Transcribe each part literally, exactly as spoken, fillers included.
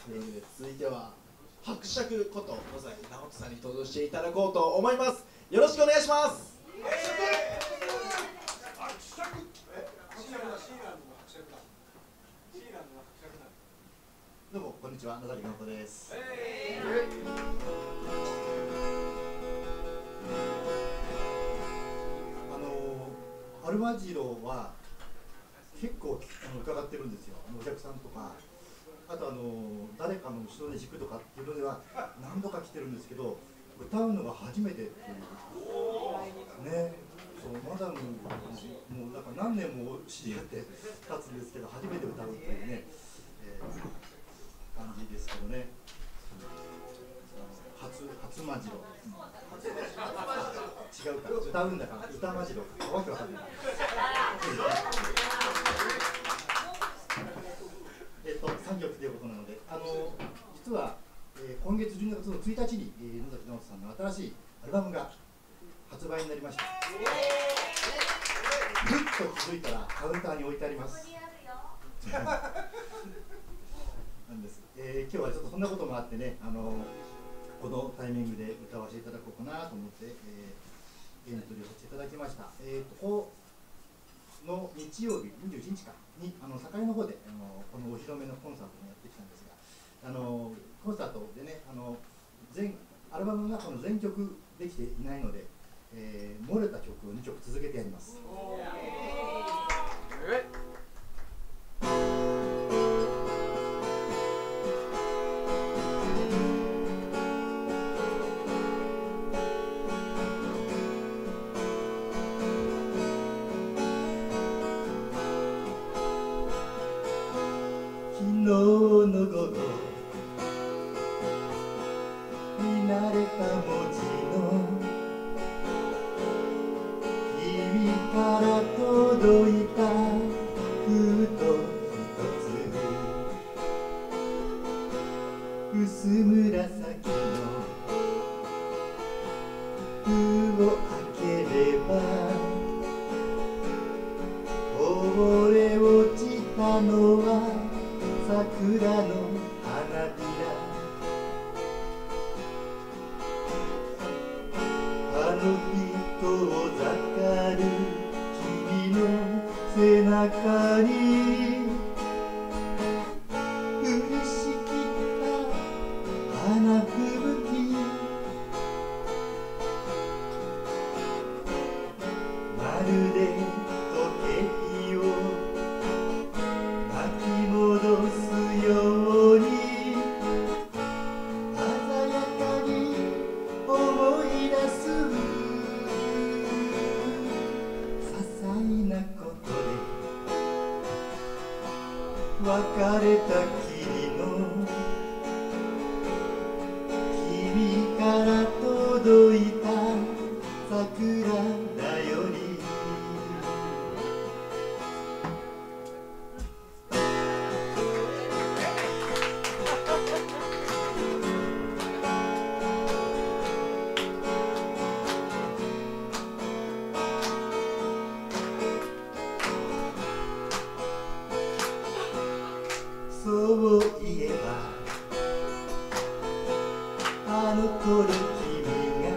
というわけで続いては伯爵こと野崎直人さんに登場していただこうと思います。よろしくお願いします。 どうもこんにちは、野崎直人です。あのアルマジロは結構あの伺ってるんですよ。お客さんとか、あとあの誰かの後ろで弾くとかっていうのでは何度か来てるんですけど、歌うのが初めてっていうね。そうまだもうなんか何年も知り合って経つんですけど、初めて歌うっていうね、えー、感じですけどね。初初マジロ、違うか、歌うんだから歌マジロかわけわかんない。えっとさんきょくということなので、あの実は、えー、今月じゅうにがつのついたちに、えー、野崎直人さんの新しいアルバムが発売になりました。ふっと気づいたらカウンターに置いてあります。なんです、えー、今日はちょっとそんなこともあってね、あのこのタイミングで歌わせていただこうかなと思って、えー、エントリーをさせていただきました。えーとこの日曜日にじゅういちにちかにあの堺の方であのこのお披露目のコンサートをやってきたんですが、あのコンサートでね、あの全アルバムの中の全曲できていないので、えー、漏れた曲をにきょく続けてやります。昨日の午後見慣れた文字の君から届いたふと一つ薄紫の封を開ければこぼれ落ちたのは桜の花びら。あの人をざかる君の背中に降りしきった花吹雪。まるで時計を巻き戻すように鮮やかに思い出す。些細なことで別れたきりの君から届いた桜だより。そういえばあの頃君が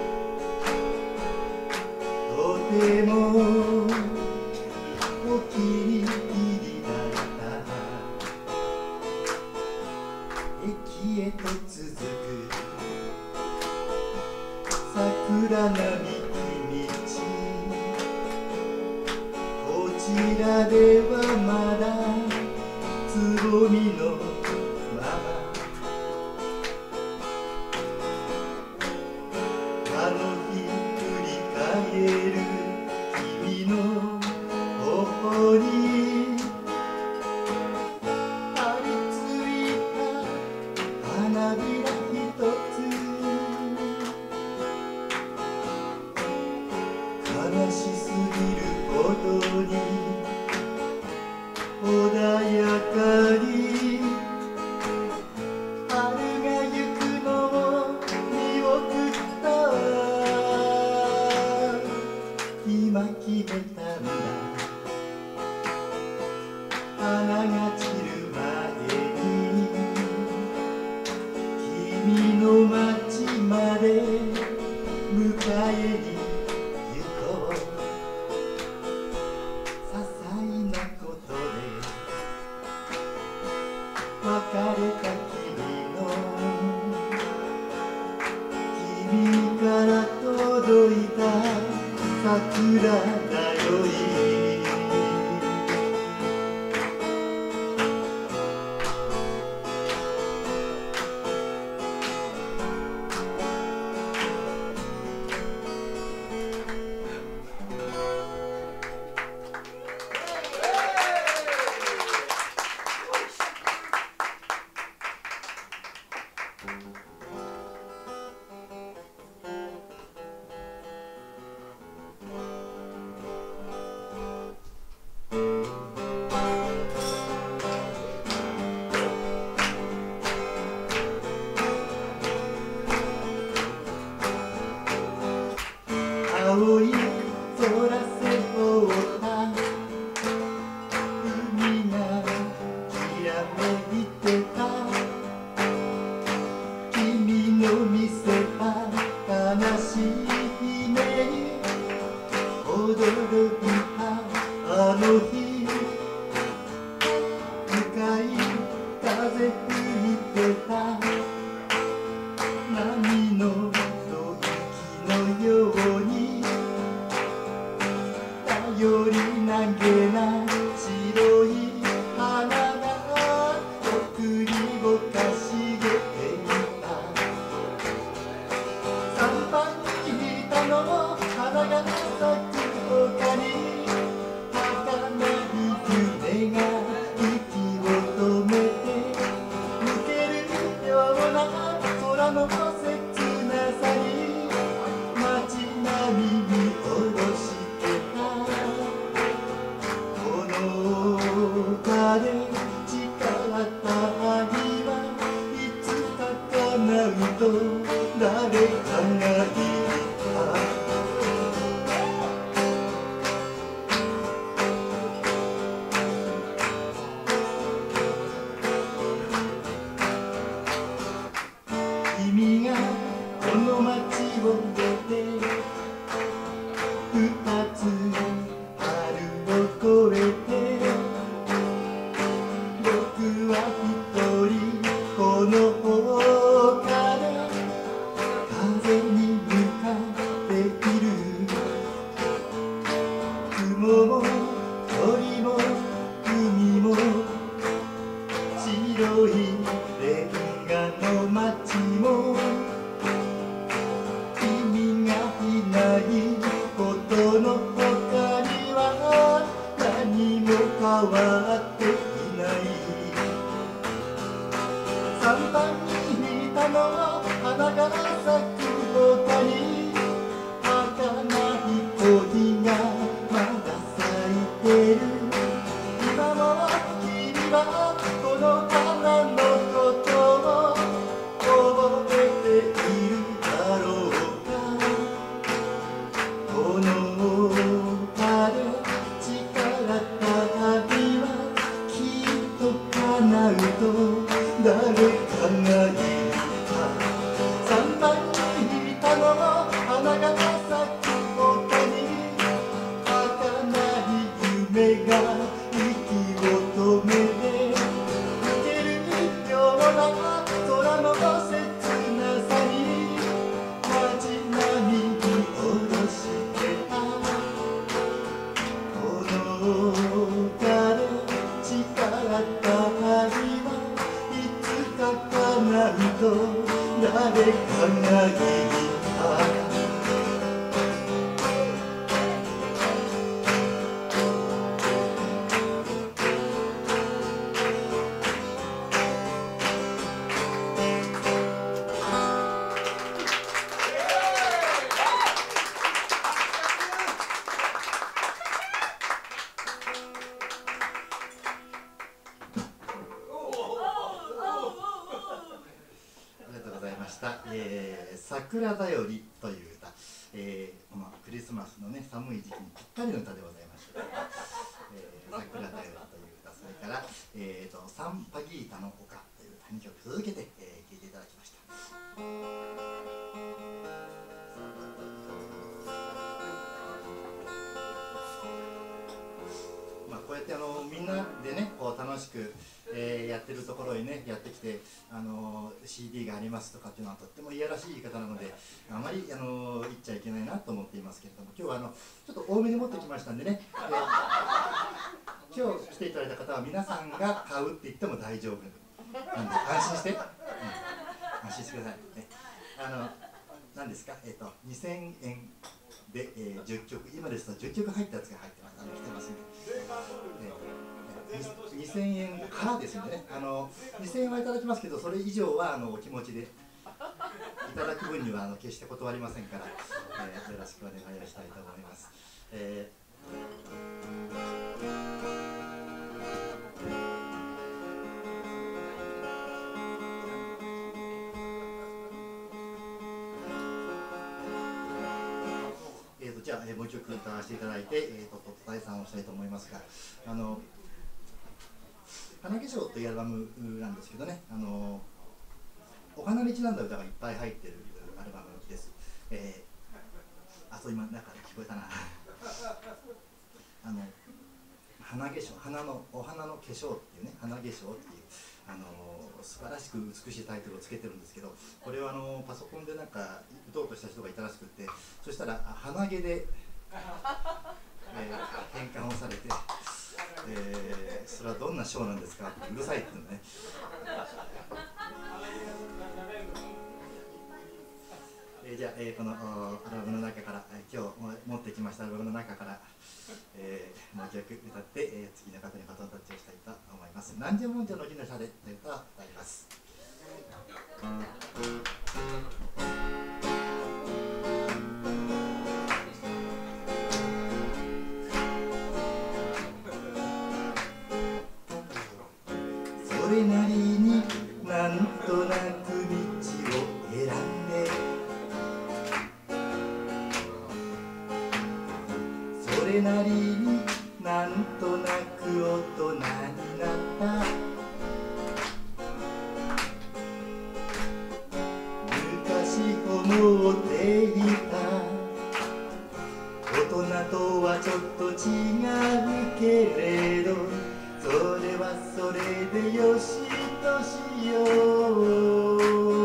とてもお気に入りだった。駅へと続く桜並木道、こちらではまだつぼみのまま。あの日振り返る君の頬に張り付いた花びらひとつ。悲しすぎるほどに穏やかにの町まで迎えに行こう。些細なことで別れた君の君から届いた桜だよい。青い空背負った海がきらめいてた。君の見せた悲しい夢に驚いたあの日。向かい風吹いてた波の息のように頼りなげな白い花が送りをかしげていた。三番に板の花が咲く他に儚い夢が息を止めて抜けるような空の切なさに街並みに下ろしてた。この丘で誓った愛はいつか叶うと誰かが言った。君がこの街を出て二つ春を越えて僕は一人この丘で風に向かっている。雲も鳥も海も白いレンガの街も君がいないことの他には何も変わっていない。三番に板の花が咲く他に儚い恋がまだ咲いてる。今も君はこの花のことを覚えているだろうか。この丘で誓った旅はきっと叶うと誰かが言った。三番に板の花が咲く他に儚い夢が息を止めて抜けるような空の切なさに街並みに下ろしてた。この丘で誓った旅はいつか叶うと誰かが言った。えー、桜だよりという歌、えーまあ、クリスマスの、ね、寒い時期にぴったりの歌でございました、えー、桜だよりという歌、それから、えーと、サンパギータの丘という歌に曲続けて、えー、聴いていただきました。 しく、えー、やってるところへねやってきて、あのー、シーディー がありますとかっていうのはとってもいやらしい言い方なので、あまり、あのー、言っちゃいけないなと思っていますけれども、今日はあのちょっと多めに持ってきましたんでね、えー、今日来ていただいた方は皆さんが買うって言っても大丈夫なんで安心して、うん、安心してくださいね。あの何ですか、えっ、ー、とにせんえんで、えー、じゅっきょく、今ですとじゅっきょく入ったやつが入ってます、あの来てますんで、えー、にせんえんからですんでね、あのにせんえんはいただきますけど、それ以上はあのお気持ちでいただく分にはあの決して断りませんから、えー、よろしくお願いをしたいと思います。えーじゃあ、えー、もう一曲歌わせていただいて、えーと、と退散をしたいと思いますが、あの花化粧というアルバムなんですけどね、あのお花にちなんだ歌がいっぱい入っているアルバムです。えー、あ、そう今中で聞こえたな。あの花化粧、花のお花の化粧っていうね、花化粧っていうあの素晴らしく美しいタイトルをつけてるんですけど、これはあのパソコンでなんか打とうとした人がいたらしくて、そしたら鼻毛で、えー、変換をされて、えー、それはどんなショーなんですかってうるさいっていうのね。えー、じゃあ、えー、このアルバムの中から、えー、今日持ってきましたアルバムの中から、えー、もう一曲歌って、えー、次の方にバトンタッチをしたいと思います。なんじゃもんじゃの木の下でという歌を歌います。それなりになんとなく道を選んで、それなりになんとなく大人になった。昔思っていた大人とはちょっと違うけれど、それはそれでよしとしよう。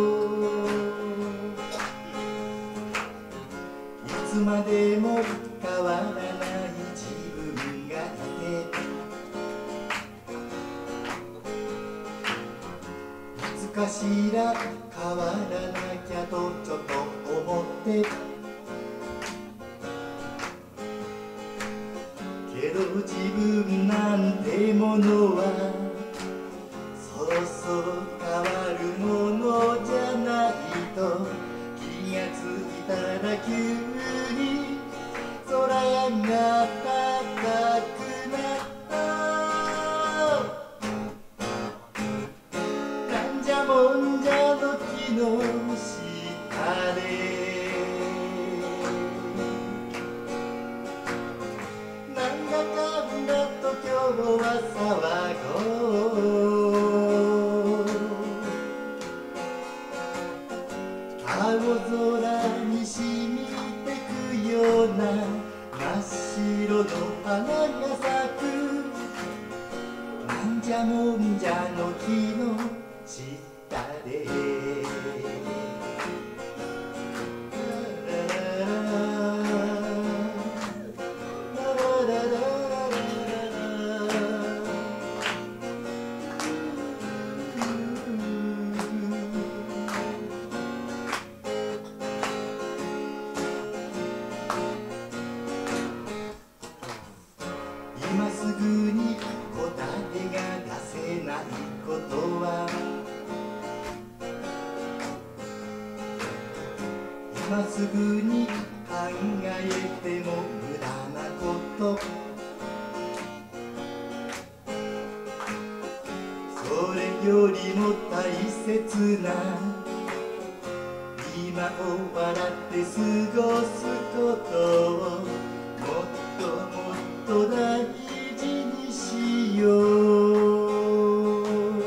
いつまでも変わらない自分がいて、いつかしら変わらなきゃとちょっと思って、けど自分なんてものはそうそう変わるものじゃないと気がついたら急に空が高くなった。なんじゃもんじゃの木の下でなんだかんだと今日は騒ごう。青空に染みてくような真っ白の花が咲く。なんじゃもんじゃの木の下で今すぐに答えが出せないことは、今すぐに考えても無駄なこと。それよりも大切な今を笑って過ごすことをもっともっと大事にしよう。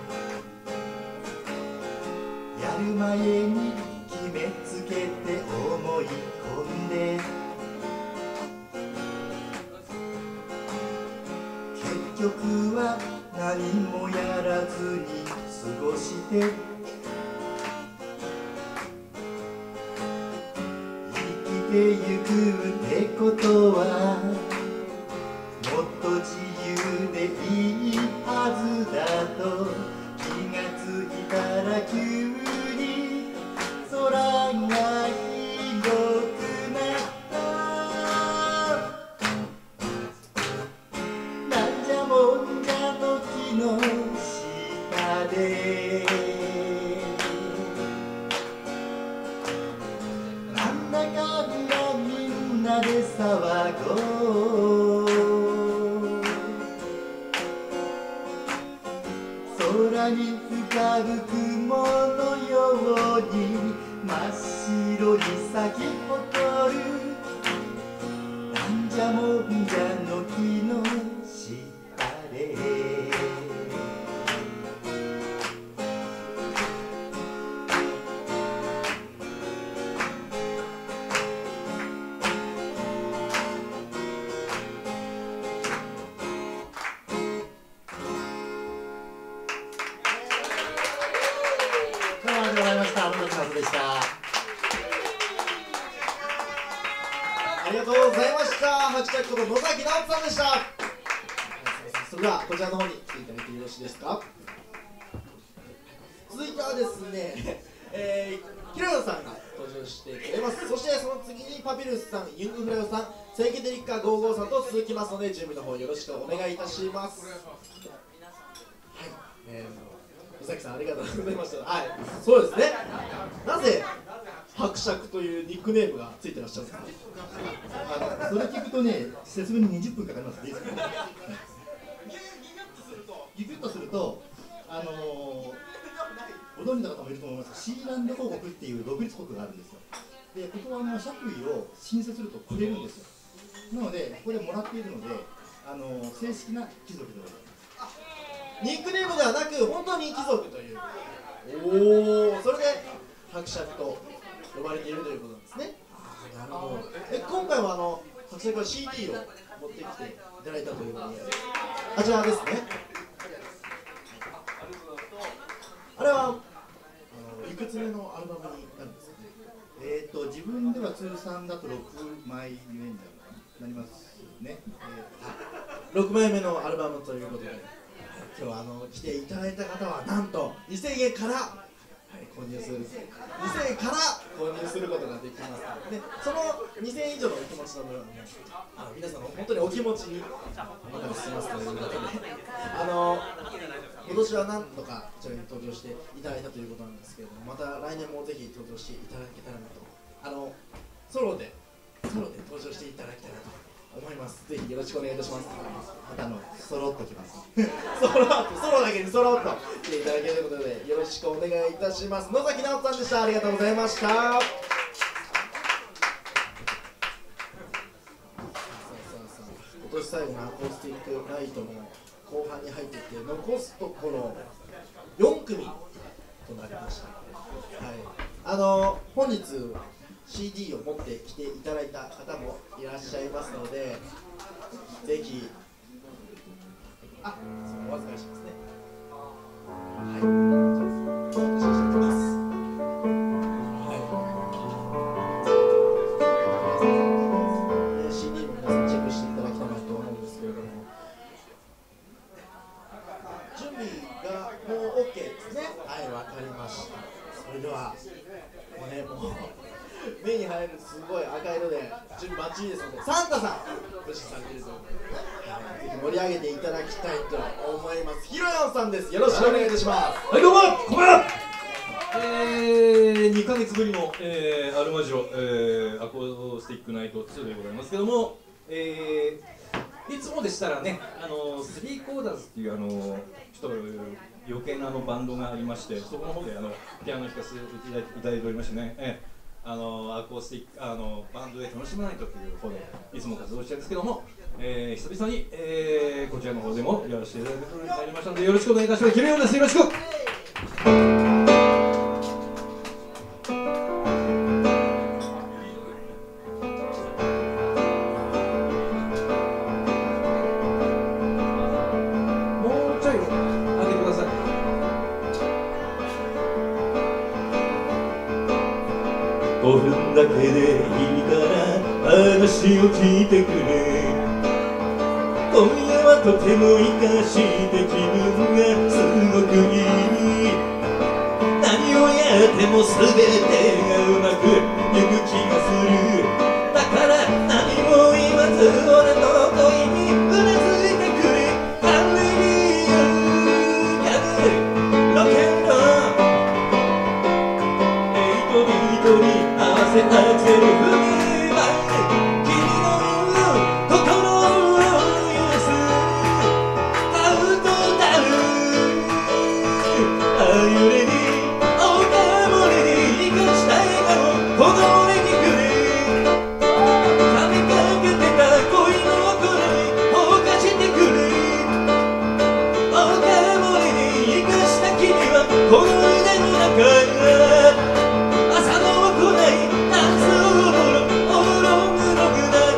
やる前に決めつけて思い込んで、結局は何もやらずに過ごして生きてゆくってことはもっと自由でいいはずだと気がついたら急に空が広くなったなんじゃもんじゃの木の下でなんだかんだみんなで騒ごう空に浮かぶ雲のように真っ白に咲き誇るなんじゃもんじゃの木の下ででした。 ありがとうございました。伯爵こと野崎直人さんでした。それではこちらの方に来ていただいてよろしいですか。続いてはですね、えー、キラヨさんが登場してくれます。そしてその次にパピルスさん、ユングフラヨさん、セイケデリッカゴーゴーさんと続きますので準備の方よろしくお願いいたします。はい、えー、野崎さんありがとうございました。はい、そうですね。なぜ伯爵というニックネームがついてらっしゃるんですか。 あのそれ聞くとね、説明ににじゅっぷんかかりますね。ギュギュッとすると、あのー、ご存知の方もいると思います。シーランド公国っていう独立国があるんですよ。で、ここはあの爵位を申請するとくれるんですよ。なので、ここでもらっているので、あのー、正式な貴族でございます。 ニックネームではなく、本当に貴族という。おお、それで伯爵と呼ばれているということなんですね。ああ、なるほど。え、今回はあの伯爵は シーディー を持ってきていただいたということで、あちらですね。あれはあのいくつ目のアルバムになるんですかね。 えっと自分では通算だとろくまいめになりますね。 えー、ろくまいめのアルバムということで、今日はあの来ていただいた方はなんとにせんえんから、はい、購入するにせんえんから購入することができますので、そのにせんえん以上のお気持ちの分はね、あの皆さんの本当にお気持ちにお任せしますということで、あの今年はなんとかこちらに登場していただいたということなんですけれども、また来年もぜひ登場していただけたらなと、あのソロでソロで登場していただきたいなと思います。ぜひよろしくお願いいたします。 またあの揃っときます。 ソロソロだけにソロっと来ていただけるということでよろしくお願いいたします。野崎直人さんでした。ありがとうございました。さあさあさあ、今年最後のアコースティックナイトも後半に入ってきて残すところよん組となりました。はい、あの本日 シーディー を持ってきていただいた方もいらっしゃいますので、ぜひあ、お預かりしますね。はい、お渡ししていきます。はい、で シーディー も皆さんチェックしていただきたいなと思うんですけれども、準備がもう OK ですね。はい、わかりました。それではもうね、もう目に入るすごい赤色で準備バッチリですので、サンタさんご出産されているということで、はい、ぜひ盛り上げていただきたいと思います。ひろよんさんです。よろしくお願いいたします。 はい、どうもこんばんは。えー、にかげつぶりの、えー、アルマジロ、えー、アコースティックナイトツーでございますけども、えー、いつもでしたらね、あのスリーコーダーズっていうあのちょっと余計なあのバンドがありまして、そこの方であのピアノ弾かせていただいておりましてね、えーあのアコースティックあのバンドで楽しまないとという方でいつも活動してるんですけども、えー、久々に、えー、こちらの方でもやらせていただくことになりましたのでよろしくお願いいたします。キレヨンです。よろしく。もうちょいごふんだけでいいから話を聞いてくれ。今夜はとても生かして気分がすごくいい。何をやっても全てがうまくいく気がする。だから何も言わず俺の恋にうなずいてくれ。カレリアカレロケンロエイトビートに合わせたアクセル踏みまい。君の心を許すカウントダウン。あゆれにこの腕の中が朝の来ない夏を踊るオログログだ。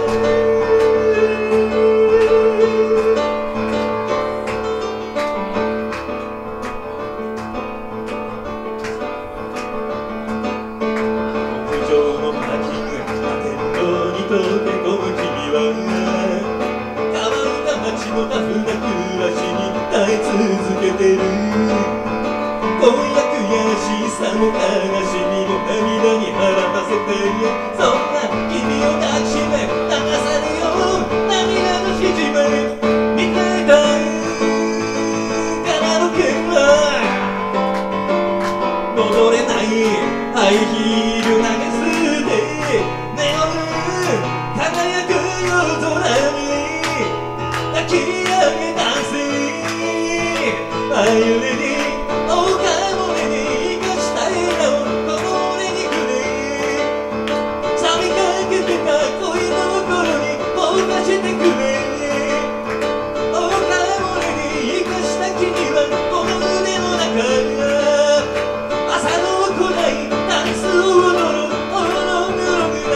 屋上のパーキング天井に溶け込む君は乾いた街のタフな暮らしに耐え続けてる。今夜悔しさも悲しみも涙に払わせて、そんな君を抱きしめ流されよう涙のしじめ。見てたからの剣は戻れないハイヒール投げ捨てネオン輝く夜空に抱き上げたせ。あゆれにしてくれ。おかもれに生かした君はこの胸の中朝の来ないダンスを踊るオログログ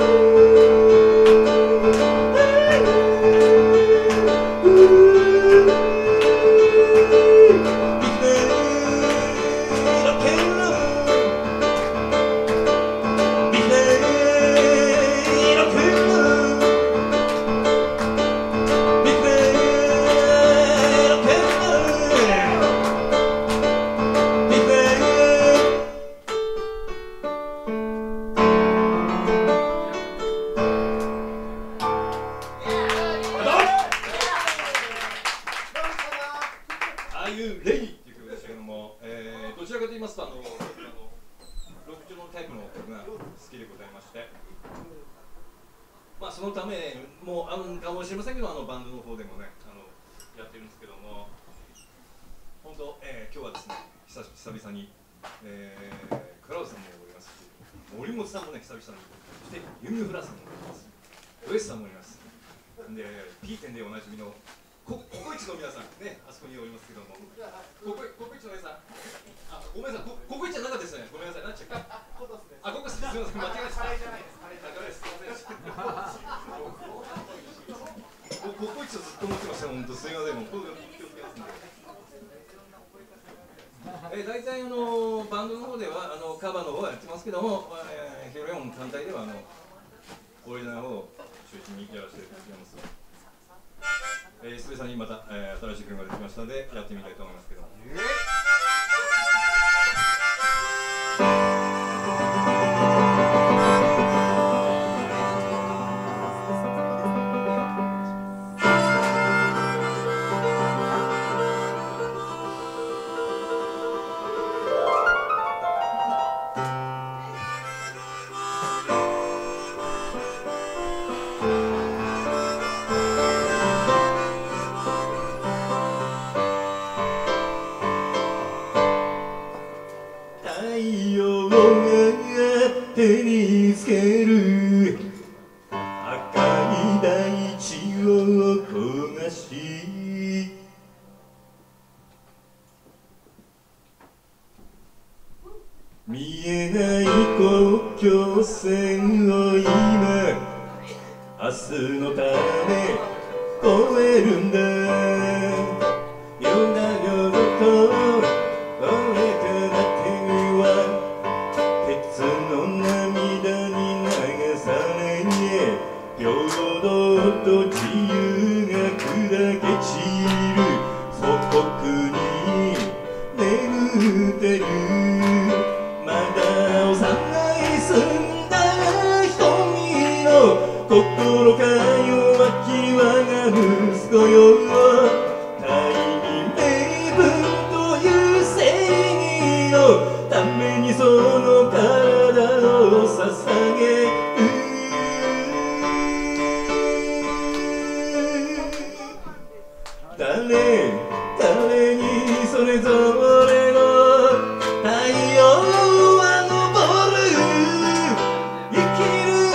そのためもうあるかもしれませんけど、あのバンドの方でもねあのやってるんですけども、本当、えー、今日はですね久々に、えー、クラウドさんもおりますし、森本さんもね久々に、そしてユミフラさんもおります、ウエスさんもおります。で P 店でおなじみのココイチの皆さんね、あそこにおりますけども、ココイチの皆さん、あ、ごめんなさい、ココイチじゃなかったですね、ごめんなさい、何でしたっけ？あ、ココイチです、すみません、間違えました。カレーじゃないです、カレーじゃないです、すみません。ココイチをずっと持ってました、本当すみません、もう気をつけますんで。えー、大体あのバンドの方ではあのカバーの方はやってますけども、えー、ヒロヨン単体ではあのオリジナルの方を中心にやらせていただきます。えー、久々にまた、えー、新しい曲が出てきましたのでやってみたいと思いますけども。手につける赤い大地を焦がし、見えない国境線を今明日のため越えるんだ。夜な夜と俺から手は鉄の涙こよ大義名分という正義のためにその体を捧げる誰誰にそれぞれの太陽は昇る生きる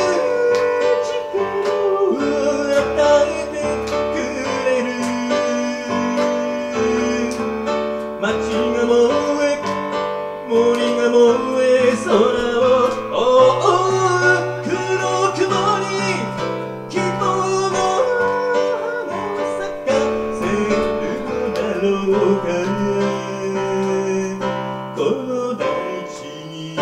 力を与えてくれる街が燃え森が燃え空を覆う黒雲に希望の花を咲かせるのだろうかこの大地に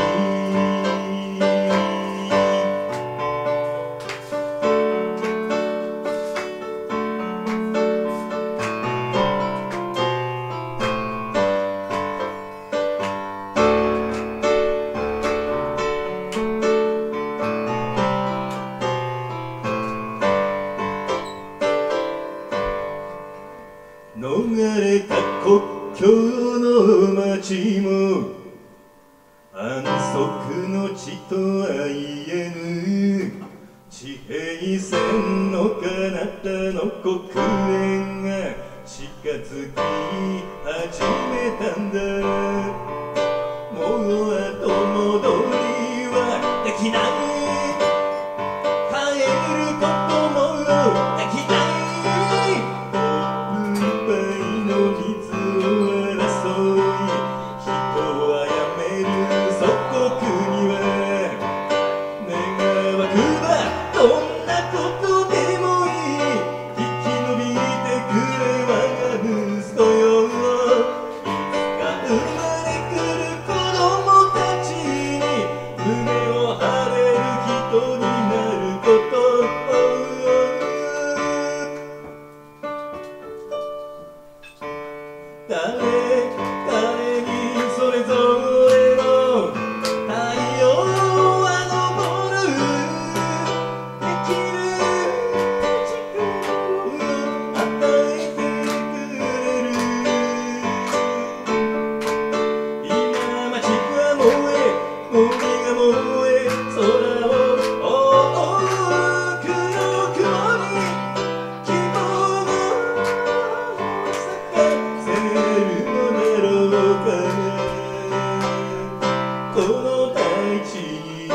逃れた国境の街も安息の地とは言えぬ地平線の彼方の黒煙が近づき始めたんだもう後戻りはできない帰ることもできないコップいっぱいの水を争い人はやめる祖国には願わくばどんなことでもいい生き延びてくれ我が息子よいつか生まれくる子供たちに胸を張れる人になること誰誰にそれぞれの太陽は昇る生きる力を与えてくれる今街は燃え森が燃え空を覆う黒雲に希望の咲かせるのだろうかこの大地に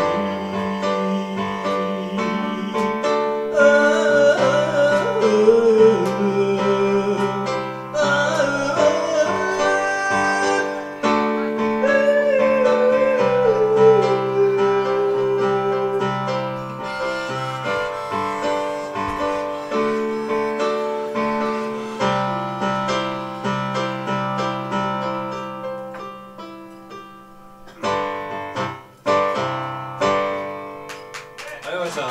ああありがとうございました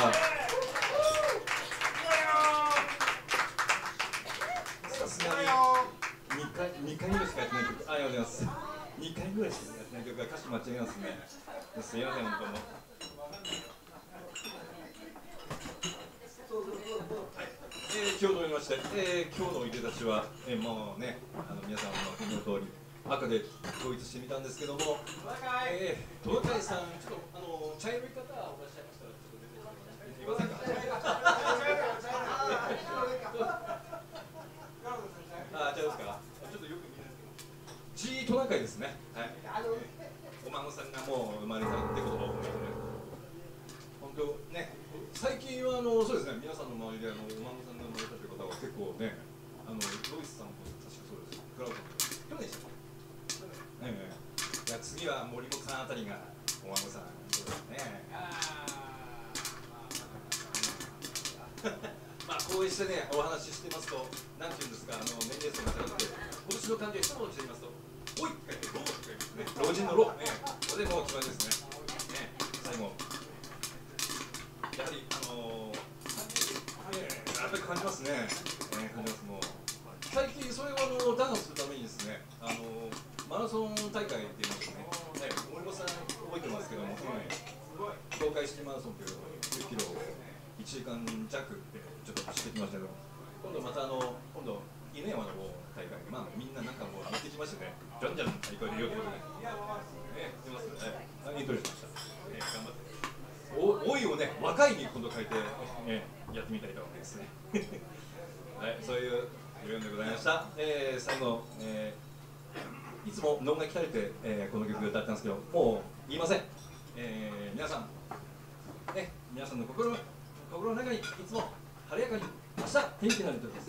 さすがににかいにかいぐらいしかやってない曲ありがとうございますにかいぐらいしかやってない曲が歌詞間違えますねすいません本当もえー、今日と言いまして、えー、今日のいでたちは、えー、もうねあの皆さんの手の通り赤で統一してみたんですけども、えー、東海さんちょっとあの茶色い方おらっしゃいましたらちょっと出ていませんかあ、じゃあですかちょっとよく見えないですけど G トナカイですねはい、えー、お孫さんがもう生まれたってことを本当ね最近はあのそうですね皆さんの周りであのお孫さんが生まれたという方は結構ねあのロイスさんも確かそうですクラウド去年でしたねええ、いや次は森本さんあたりがお孫さんそうですねまあこうしてねお話ししてますとなんていうんですかあの年齢層が高くて今年の漢字を一文字で言いますと「おい」って書いて「ロー」って書いてね老人の「ロ」ねこれでもう決まりですねね最後やはりあのー、えー、やっぱり感じますね、えー、感じますもう最近それをあの打破するためにですねあのーマラソン大会って言いましたね、はい、森本さん覚えてますけども、東海シティマラソンというじゅっキロをいちじかん弱でちょっと走ってきましたけど、 今度またあの今度犬山の方大会、まあみんななんかもう乗ってきましてね、じゃんじゃん大会でようということで、ね、してますね。はい、エントリーしました。ね、頑張って。お、老いをね、若いに今度変えて、ね、やってみたいと思いますね。はい、そういうイベントでございました。えー、最後、えー、いつも脳が鍛えて、えー、この曲を歌ってたんですけど、もう言いません。えー、皆さん、ね、皆さんの心の心の中にいつも晴れやかに明日天気のある時です。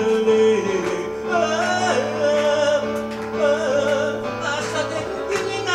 明日天気にな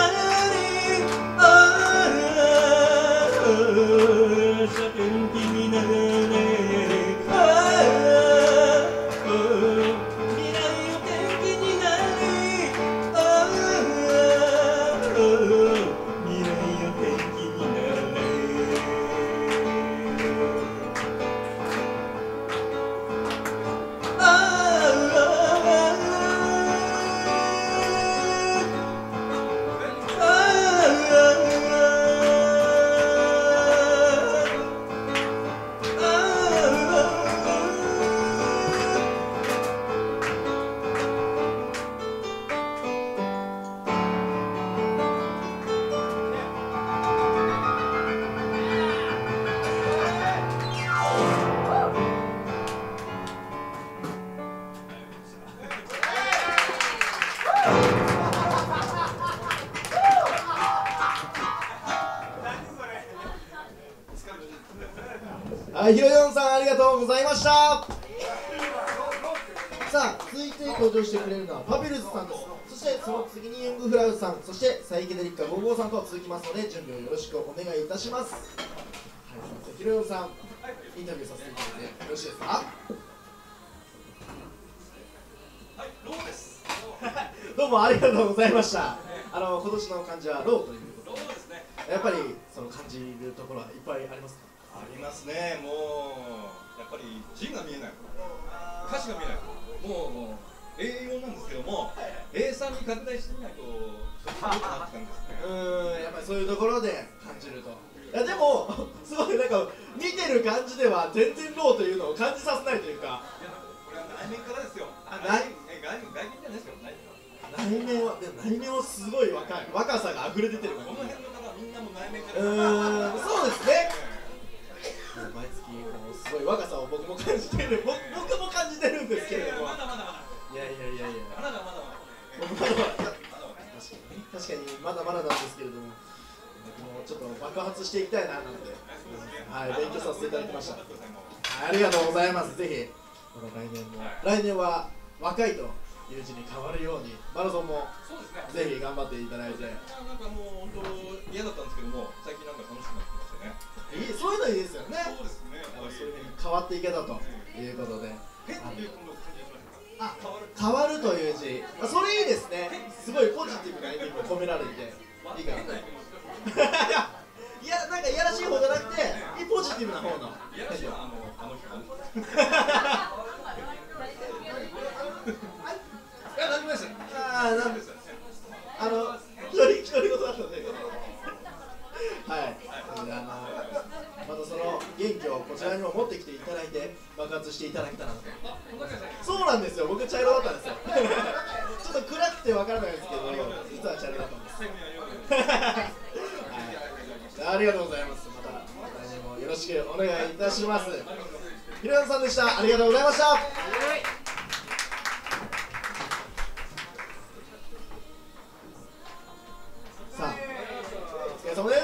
はい、ひろよんさんありがとうございました。さあ、続いて登場してくれるのはパビルズさんです。そしてその次にユングフラウさん、そしてサイケデリッカごじゅうごさんと続きますので準備をよろしくお願いいたします。はい、ひろよんさん、インタビューさせていただいてよろしいですか？はい、ローです。どうもありがとうございました。あの今年の漢字はローということで、ですね、やっぱりその感じるところはいっぱいありますか？ ありますね。もうやっぱり字が見えない、歌詞が見えない、もう エーよん なんですけども エーさん に拡大してみないとちょっと良くなってたんですね。 うーん、やっぱりそういうところで感じると。いやでもすごいなんか見てる感じでは全然ローというのを感じさせないというか。 いやこれは内面からですよ。 あ、 内面外面外見じゃないですよ。 内面はでも内面はすごい若い若さが溢れ出てるこの辺の方はみんなも内面かうら。 ーん、そうですね。毎月もうすごい若さを僕も感じてる、僕も感じてるんですけれども。 まだまだまだ。 いやいやいやいや。 まだまだまだ。 僕まだまだ。確かにまだまだなんですけれども、僕もちょっと爆発していきたいななんて、はい、勉強させていただきました。はい、ありがとうございます。ぜひこの来年も、来年は若いという字に変わるようにマラソンもぜひ頑張っていただいて。 なんかもう本当嫌だったんですけども、最近なんか楽しくなってきましたね。 いい、そういうのいいですよね。 そうですね。 そういうふうに変わっていけたということで。あ、 変わる。 変わるという字、あ、それいいですね。すごいポジティブな意味も込められていいかなと。いや、なんかいやらしい方じゃなくて、ポジティブな方の。 いやらしいのはあのあの人。いや、大丈夫です。 ああ、なんです。あの、一人一人ごとだったので。はい。あの、またその元気をこちらにも持ってきていただいて、爆発していただけたらなと。そうなんですよ。僕茶色だったんですよ。ちょっと暗くてわからないですけど、実は茶色だったんです。はい、ありがとうございます。また来年もよろしくお願いいたします。ひろやさんでした。ありがとうございました。さあ、お疲れ様です。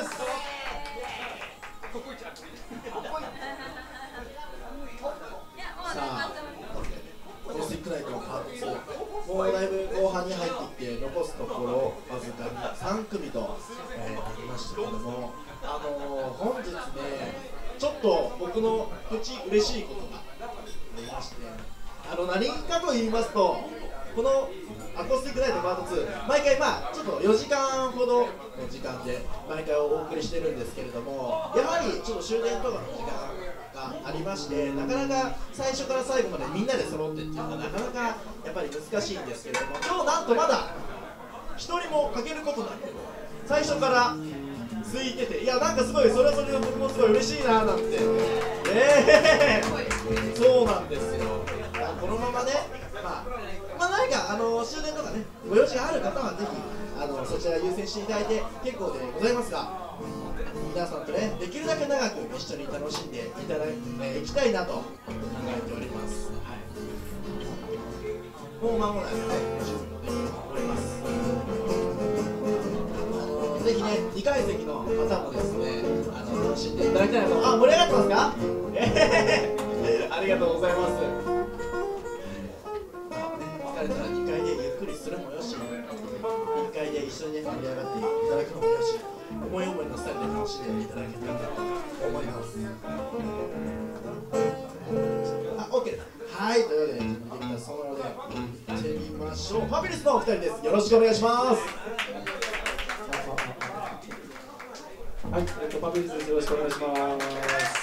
さあ、コースイックナイトのパートツー、もうだいぶ後半に入ってきて、残すところわずかにさん組と、えー、なりましたけども、あのー、本日ね、ちょっと僕のプチ嬉しいことがありまして、あの何かと言いますと、このアコースティックナイトパートツー、毎回まあちょっとよじかんほどの時間で毎回お送りしてるんですけれども、やはりちょっと終電とかの時間がありまして、なかなか最初から最後までみんなで揃ってっていうのはなかなかやっぱり難しいんですけれども、今日なんとまだ一人も欠けることなく最初からついてて、いやなんかすごいそれはそれで僕もすごい嬉しいななんて、えー、そうなんですよ。このままね、まあまあ何かあの終電とかねご用事がある方はぜひあのそちら優先していただいて結構でございますが、皆さんとねできるだけ長く一緒に楽しんでいただいていきたいなと考えております。はい、もう間もなくね準備もできると思います。あのぜひねにかい席の方もですねあの楽しんでいただきたいなと。あ、盛り上がってますか？えー、ありがとうございます。疲れたらにかいでゆっくりするもよし、いっかいで一緒に、ね、盛り上がっていただくのもよし、思い思いのスタイルで楽しんでいただけたらと思います。あ、OK です。はい、というわけで準備できたそうなので行ってみましょう。ファビュラスのお二人です。よろしくお願いします。 はい、えっとファビュラスです。よろしくお願いします。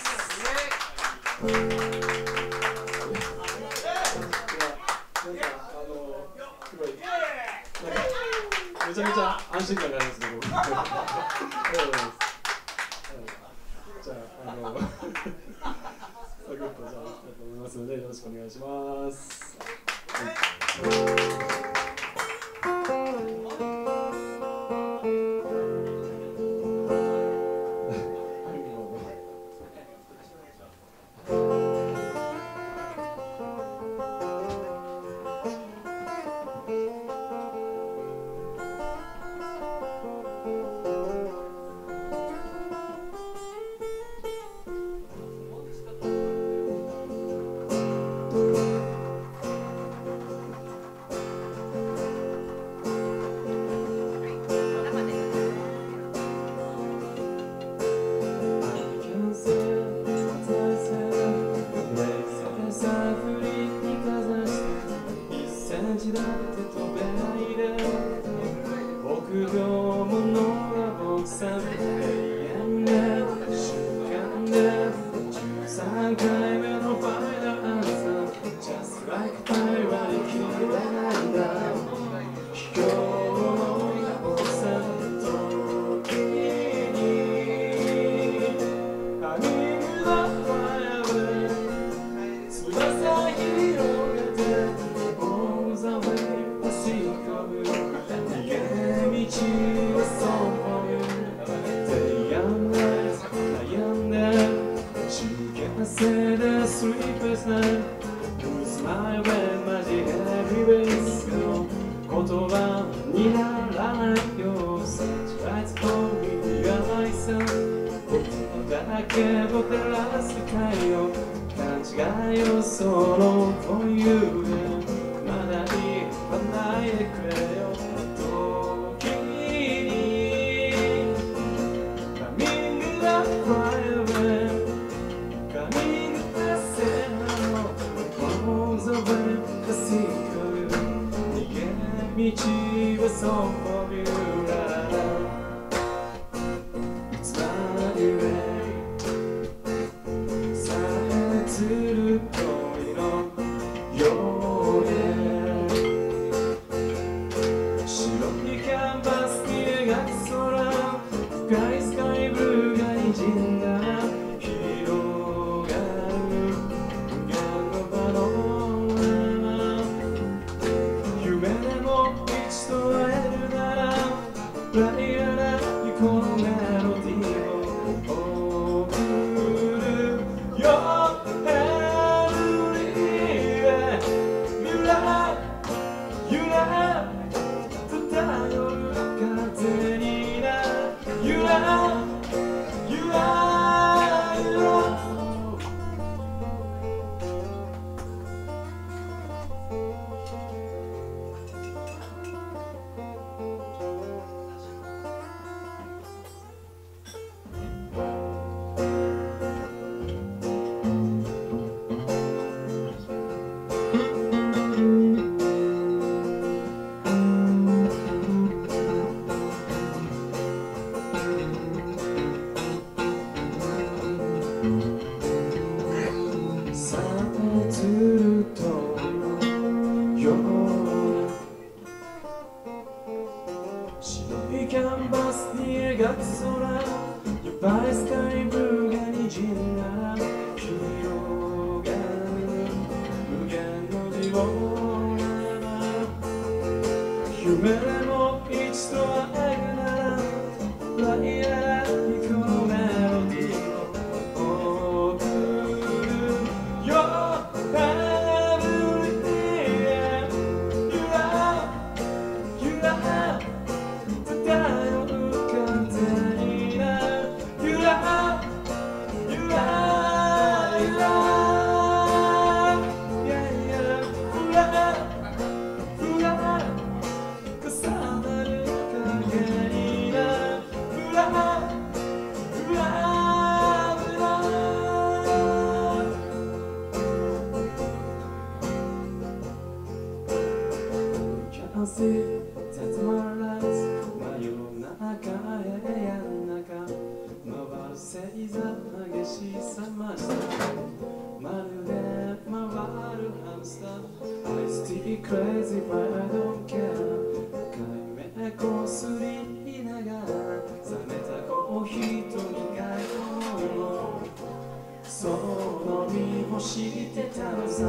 めちゃめちゃ安心感がありますけど。じゃあ、あの、サクッとじゃあ、いきたいと思いますので、よろしくお願いします。はいじだって飛べないで臆病者が僕さ永遠で習慣でじゅうさんかいめのファイナルアンサー Just like 会話に聞いてないんだ卑怯者が僕さ時にハミングだファイアウェイ翼広げて All the way Think of you 逃げ道はそうfor you Day and night 悩んで中堅性で Sleepless night Use my way マジ Heavy bass の言葉にならないよ Such lights for me Realize 僕だけを照らす太陽勘違いをその For you まだ言わないでくれよ時に Coming up right away Coming up say hello All the way I think of you 逃げ道はそうfor you It's my way さえつる恋のようで白いキャンバスに描く空深いスカイブルーが滲んだ広がる無限のパノラマ夢でも一度会えるならライララにこのメロディーを送るよ Everywhere You love You love 漂う風にな You love You love You loveさえつるとような白いキャンバスに描く空やばいスカイブルーが滲んだ広がる無限のジオラ夢でも一度会えるならライアラにこのメロディーを送るよ Everything You love You love 漂う風にな You love You love You love Yeah yeah You love You love 重なる影にな You love You love You love Can't see that's my life 真夜中部屋の中回る星座激しさましたまるで回るハムスター I still crazy but I don't care 赤い目こすりながら冷めたコーヒーと苦い思いをその身も知ってたのさ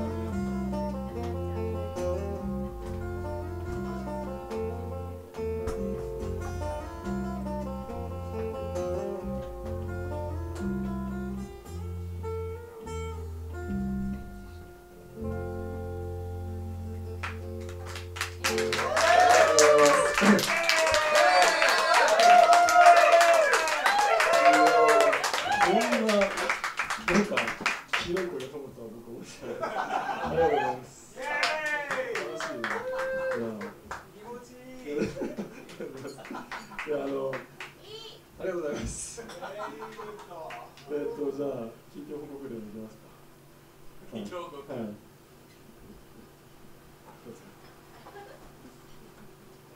こんな、なんか、広い声が飛ぶとは僕思ってなかった。ありがとうございます。楽しいね。気持ちいい。いや、あの、ありがとうございます。えっと、じゃあ、近況報告でもいきますか。近況報告。はい。どうぞ。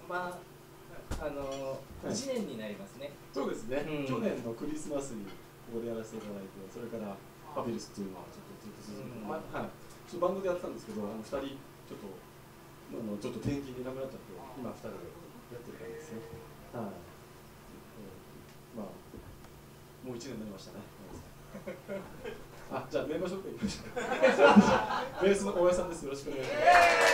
まああのいちねんになりますね。 そうですね、 うん、 去年のクリスマスにここでやらせていただいて、それからファビュルスっていうのはちょっとずっと続いて、うん、まあはい、ちょっとバンドでやってたんですけど、あのふたりちょっとあのちょっと転勤でいなくなっちゃって、今ふたりでやってる感じですね。はい、まあもういちねんになりましたね。あ、じゃあメンバー紹介いきましょう。ベースの大江さんです。よろしくお願いします。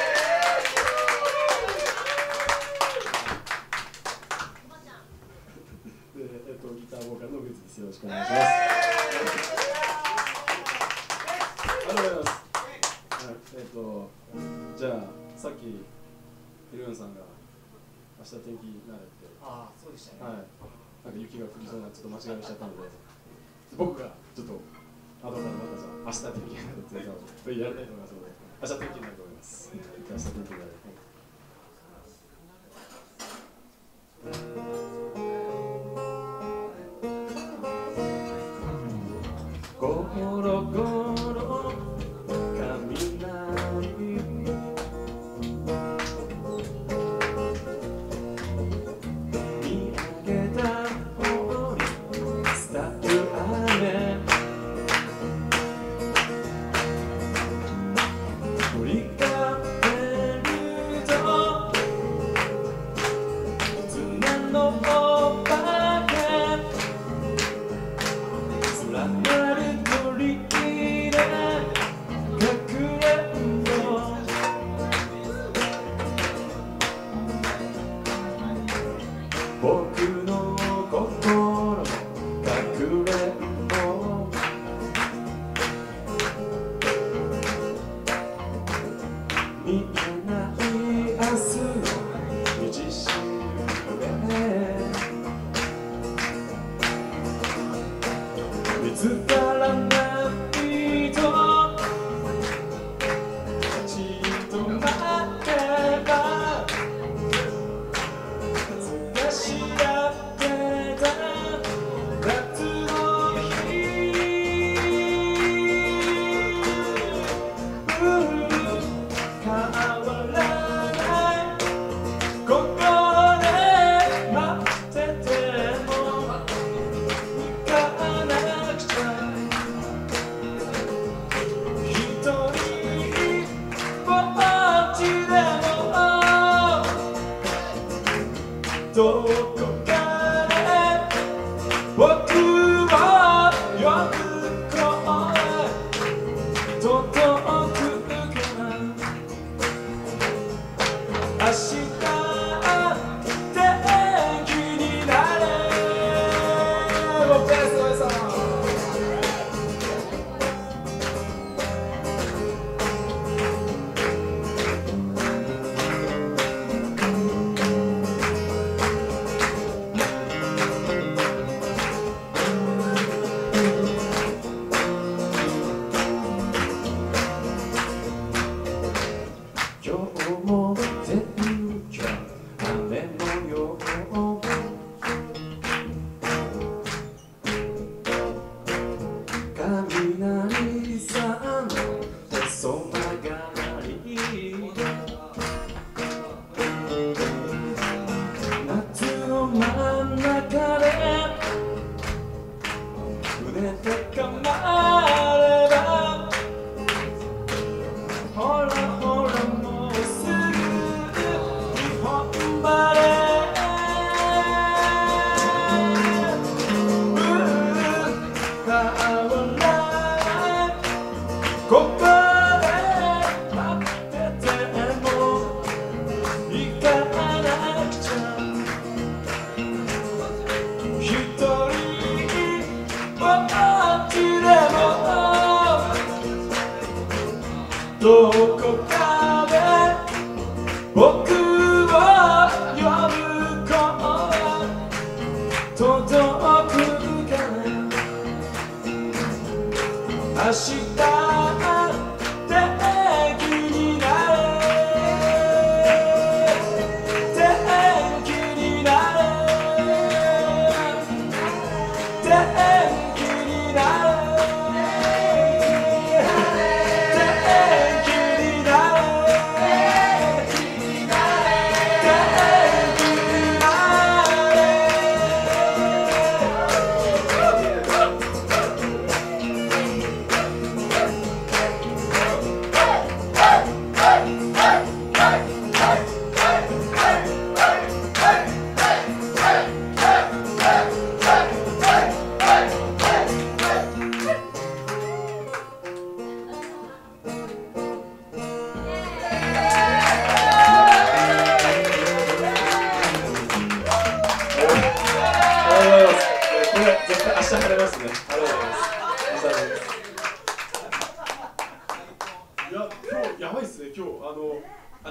で、えっとギターボーカルのグッズです。よろしくお願いします。ありがとうございます。はい、えっとじゃあさっきヒロヨンさんが明日天気になるって。 ああ、そうでしたね。 はい。なんか雪が降りそうなちょっと間違いをしちゃったので、僕がちょっと後からまたじゃあ明日天気になるっていうのをやりたいと思いますので、明日天気になると思います。明日天気になる。ゴロゴロ雷見上げた方に伝う雨振り返ると綱のお化け連なる鳥居で隠れんぼ僕の心の隠れんぼ見えない明日の道しるべ見つからないと立ち止まれば恥ずかしがってた夏の日変わらないここで待ってても行かなくちゃ一人ぼっちでもどこかで僕を呼ぶ声届くから明日天気になれ僕です大江さん。今日も天気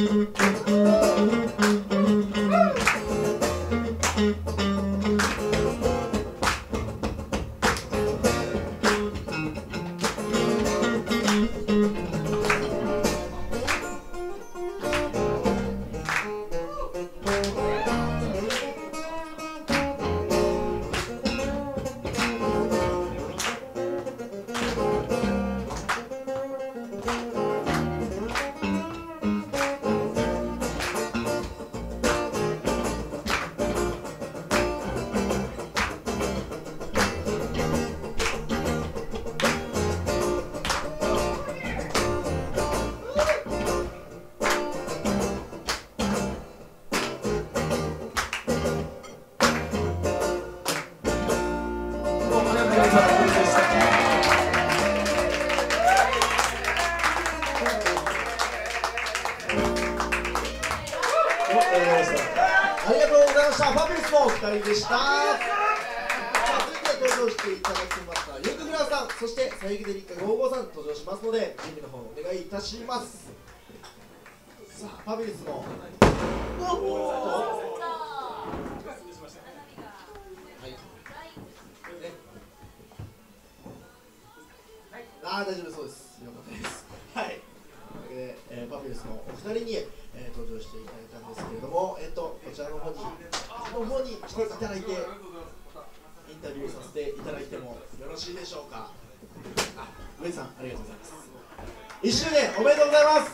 ありがとうございました。ファビュラスのお二人でした。さあ、続いて登場していただきましたユンググラウさん、そしてサイケデリックごじゅうごさん登場しますので、準備の方お願いいたします。さあ、ファビュラスのおっとああ、大丈夫そうです。よかったです。はい。というわけで、えー、パフィルスのお二人に、えー、登場していただいたんですけれども、えっ、ー、とこちらの方にの方に来ていただいてインタビューさせていただいてもよろしいでしょうか。あ、上さんありがとうございます。いっしゅうねんおめでとうございます。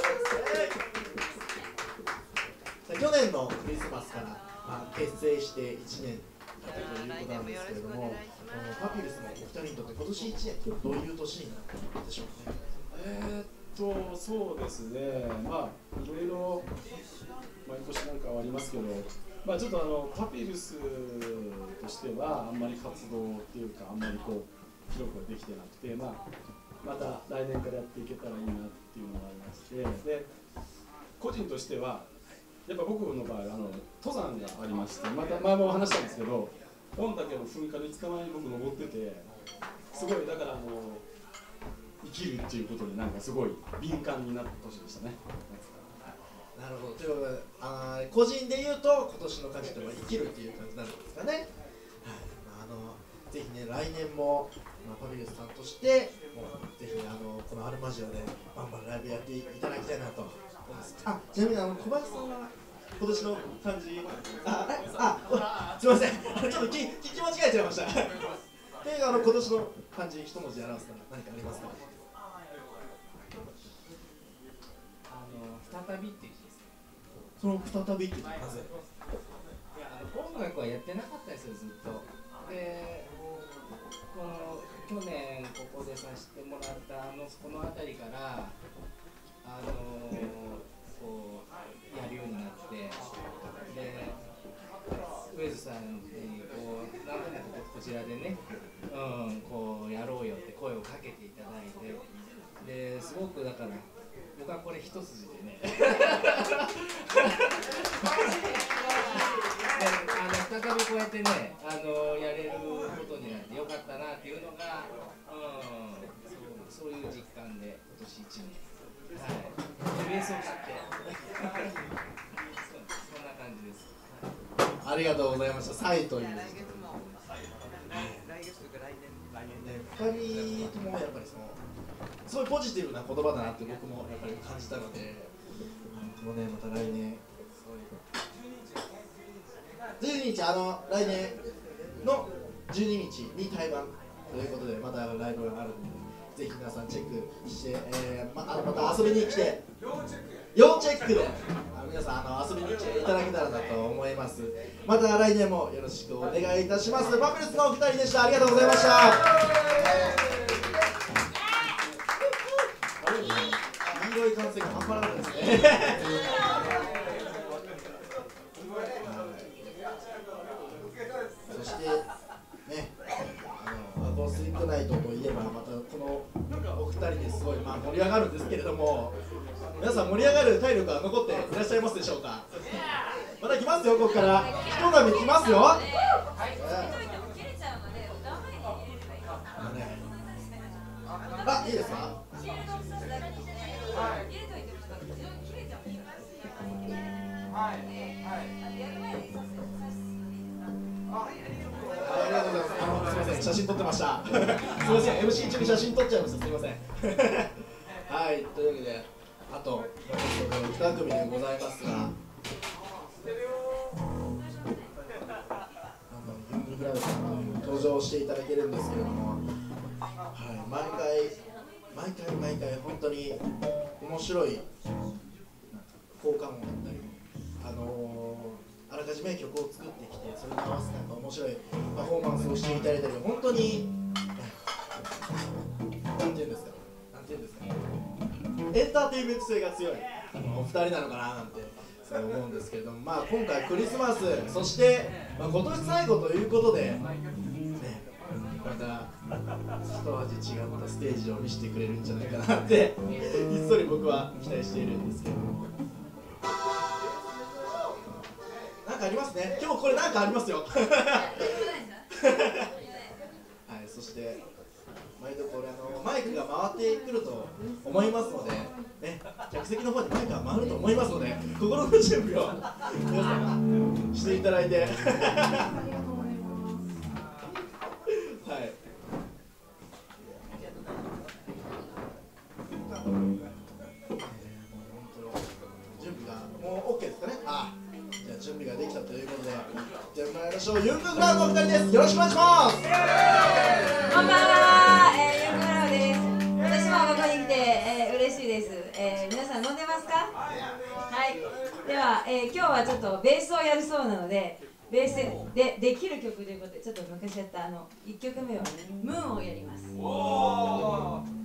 えー、去年のクリスマスから、まあ、結成していちねんということなんですけれども、パピルスのお二人にとって今年いちねんどういう年になったでしょうかね。 えーっとそうですね、まあいろいろ毎年なんかはありますけど、まあちょっとあのパピルスとしてはあんまり活動っていうかあんまりこう広くはできてなくて、まあまた来年からやっていけたらいいなっていうのがありまして、で個人としてはやっぱ僕の場合あの登山がありまして、また前も話したんですけど、御嶽の噴火のいつかまえに僕登ってて、すごいだからあの生きるっていうことになんかすごい敏感になった年でしたね。 なるほど。ということで、あ個人で言うと今年の感じとは生きるっていう感じになるんですかね。はい。あのぜひね来年も、まあ、パビルスさんとしてもうぜひあのこのアルマジオでバンバンライブやっていただきたいなと思います。あ、ちなみにあの小林さんは今年の感じ、あ、あ、すみません、ちょっと聞き間違えちゃいました。で、あの今年の漢字一文字表すから何かありますか。 あの再びっていう字です。 その再びってなぜ？ いや、あの音楽はやってなかったですよずっと。で、この去年ここでさせてもらったあのこの辺りからあのこうやるようになって、でウェズさんにこうなんとなくこちらでね、うん、こうやろうよって声をかけていただいて、ですごくだから僕はこれ一筋でねであの再びこうやってねあのやれることになってよかったなっていうのが、うん、そう、そういう実感で今年いちねん。はい、ベースを買ってそんな感じです。 ありがとうございました。サイという。 来月も来月というか来年来年ね、ふたりともやっぱりそのすごいポジティブな言葉だなって僕もやっぱり感じたので、このねまた来年じゅうににち、あの来年のじゅうににちに対バンということでまたライブがあるので、ぜひ皆さんチェックして、えー、ま, あのまた遊びに来て要チェックで皆さんあの遊びに来ていただけたらなと思います。また来年もよろしくお願いいたします。ファビュラスのお二人でした。ありがとうございました。黄色い歓声が半端なかったですね。そしてね、あのアコースティックナイトといえばまたこのお二人ですごい、まあ、盛り上がるんですけれども、皆さん盛り上がる体力は残っていらっしゃいますでしょうか。また来ますよ、ここからひと波来ますよ。あ、いいですか。 写真撮ってましたすみません エムシー 中に写真撮っちゃいましたすみませんはいというわけであともう一組でございますがあのユングフラウさん登場していただけるんですけれども、はい、毎回毎回毎回本当に面白い効果音だったり、あのー、あらかじめ曲を作ってきてそれに合わせてなんか面白いパフォーマンスをしていただいたり本当になんていうんですかなんていうんですかエンターテインメント性が強いお二人なのかななんてそう思うんですけれども、まあ、今回クリスマスそして、まあ、今年最後ということで、ね、また一味違ったステージを見せてくれるんじゃないかなってひっそり僕は期待しているんですけれども、なんかありますね今日これなんかありますよはいそして毎度これあのマイクが回ってくると思いますので、ね、客席の方にマイクが回ると思いますので心の準備を皆さんしていただいてはい準備がもう OK ですかね。ああじゃあ準備ができたということでじゃあ参りましょう。ユングフラウのお二人です。よろしくお願いします。 こんばんは、えー、ユングフラウです。私もここに来て、えー、嬉しいです、えー、皆さん飲んでますか？はい。では、えー、今日はちょっとベースをやるそうなのでベースでできる曲ということでちょっと昔やったあのいっきょくめをムーンをやります。おー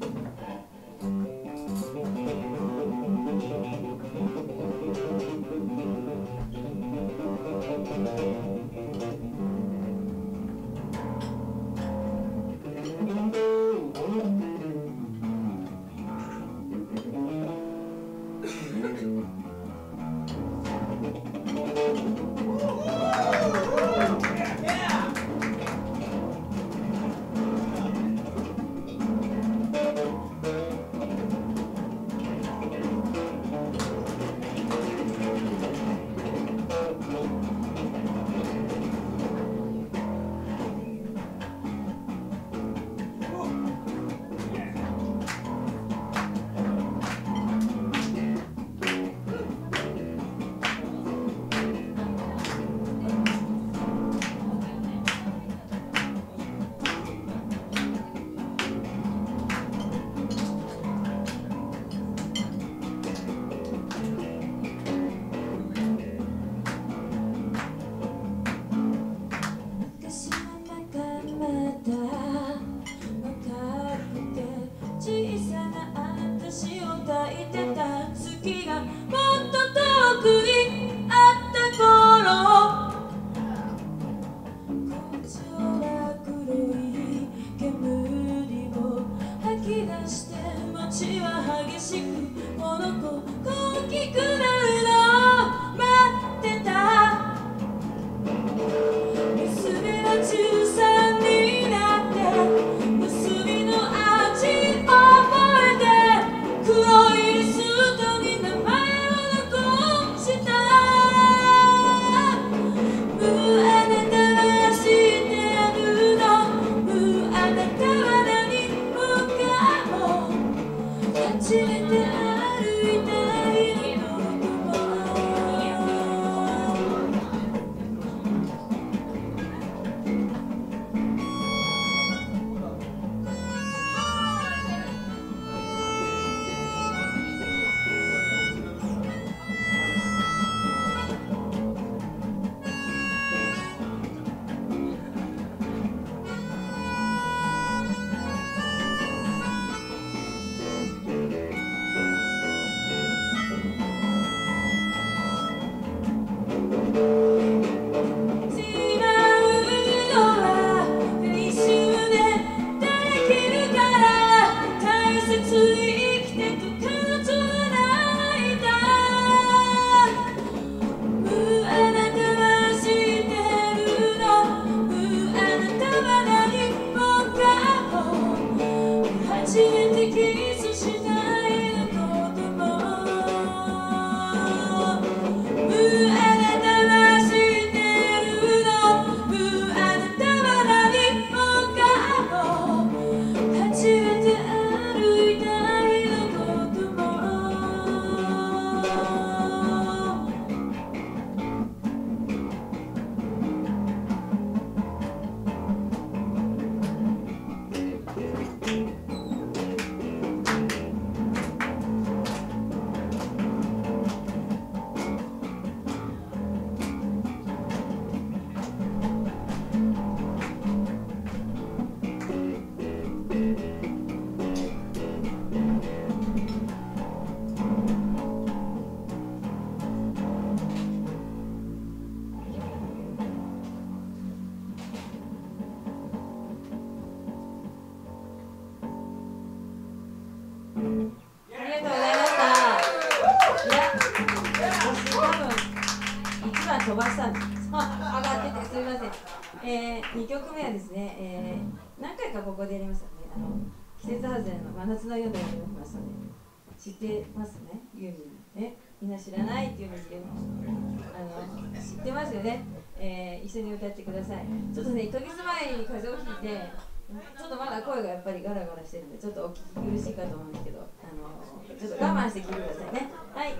飛ばしたんです上がっててすみません、えー、にきょくめはですね、えー、何回かここでやりましたねあの季節外れの真夏の夜でやりましたね知ってますねユーミンねみんな知らないっていうのであの知ってますよね、えー、一緒に歌ってくださいちょっとねいっかげつまえに風邪をひいてちょっとまだ声がやっぱりガラガラしてるんでちょっとお聞き苦しいかと思うんですけどあのちょっと我慢して聞いてくださいねはい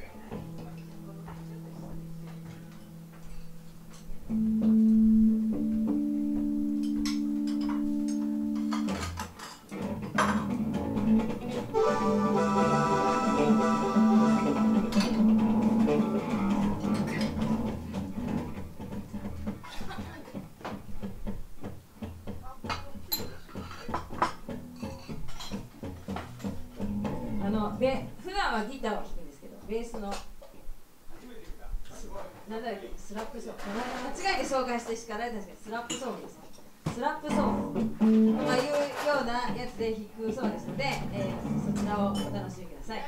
あので普段はギターを弾くんですけどベースのなんだっけスラップソード間違えて紹介して叱られたんですけどスラップソードですスラップソードとかいうようなやつで弾くそうですので、えー、そちらをお楽しみください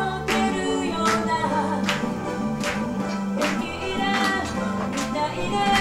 いいね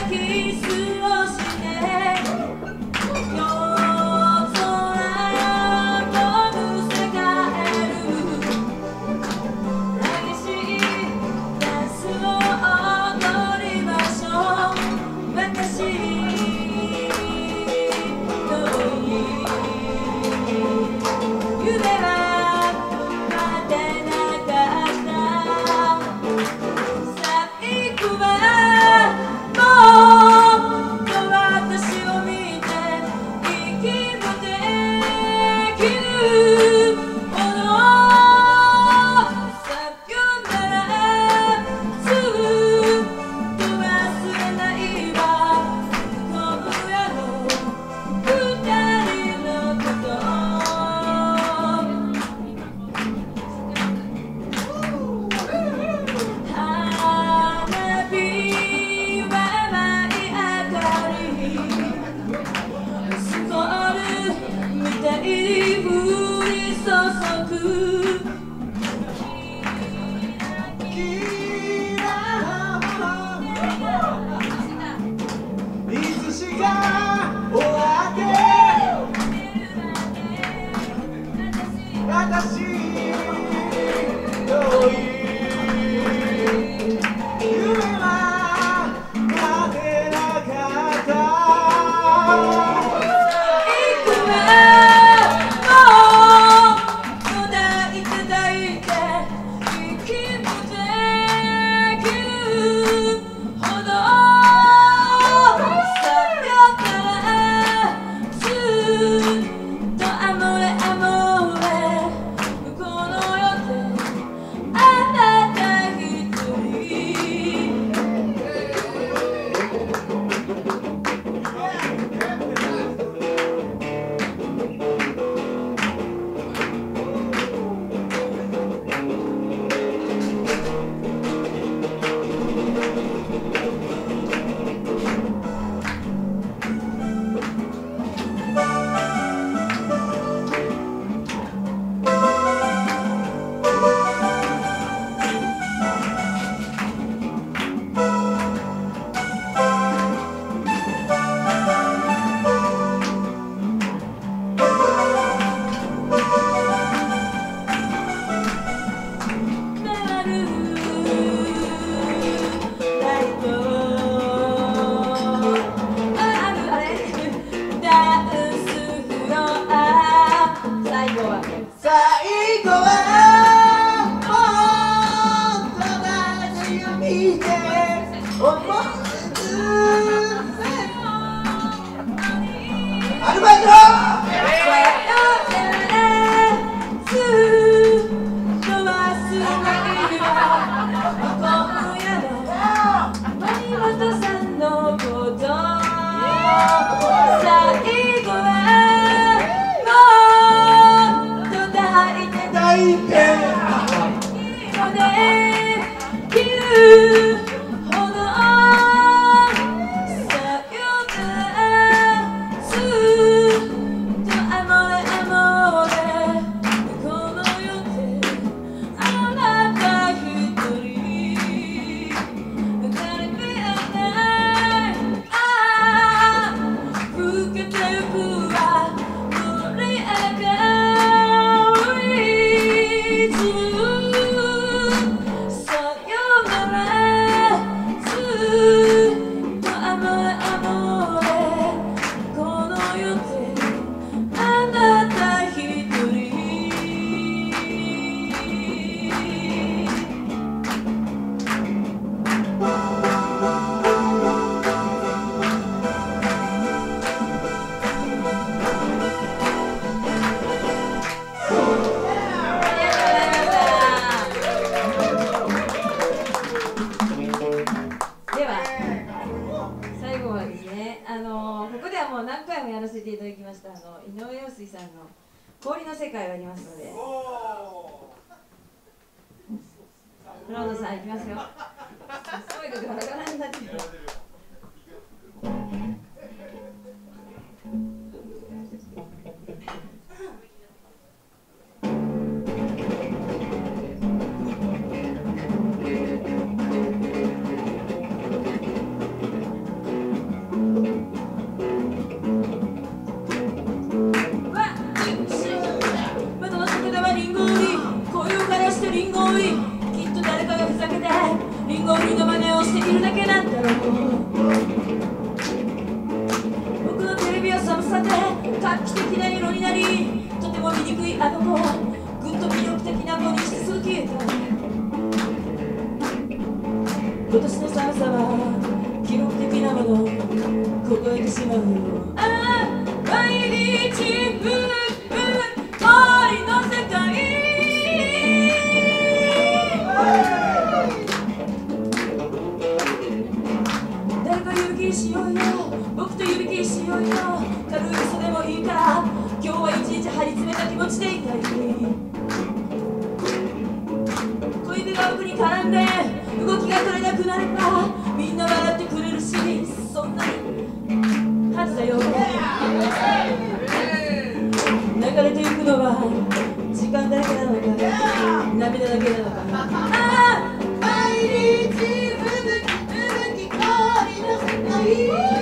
最後はですね、あのここではもう何回もやらせていただきました、あの井上陽水さんの氷の世界がありますので、クラウドさんいきますよ。声がガラガラになってる。リンゴ売りの真似をしているだけなんだろう。僕のテレビは寒さで画期的な色になり、とても醜いあの子ぐっと魅力的な子にして消えた。今年の寒さは記録的なもの凍えてしまうよ。ああ毎日ふるふる氷の世界、しようよ、僕と指切りしようよ。軽い嘘でもいいから今日は一日張り詰めた気持ちでいたい。小指が奥に絡んで動きが取れなくなればみんな笑ってくれるし、そんなはずだよ。流れていくのは時間だけなのか涙だけなのか。ああ毎日吹雪吹雪氷の世界。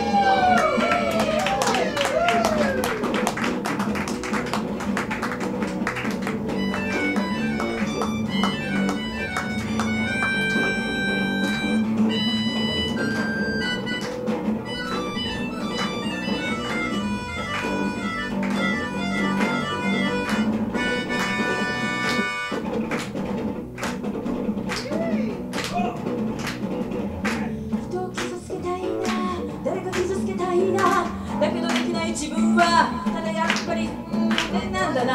だけどできない自分はただやっぱりうんねなんだな。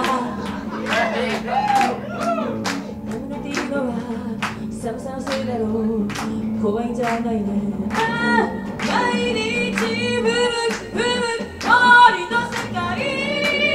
眠れているのは寒さのせいだろう、怖いんじゃないね。ああ毎日ふぶふぶ氷の世界。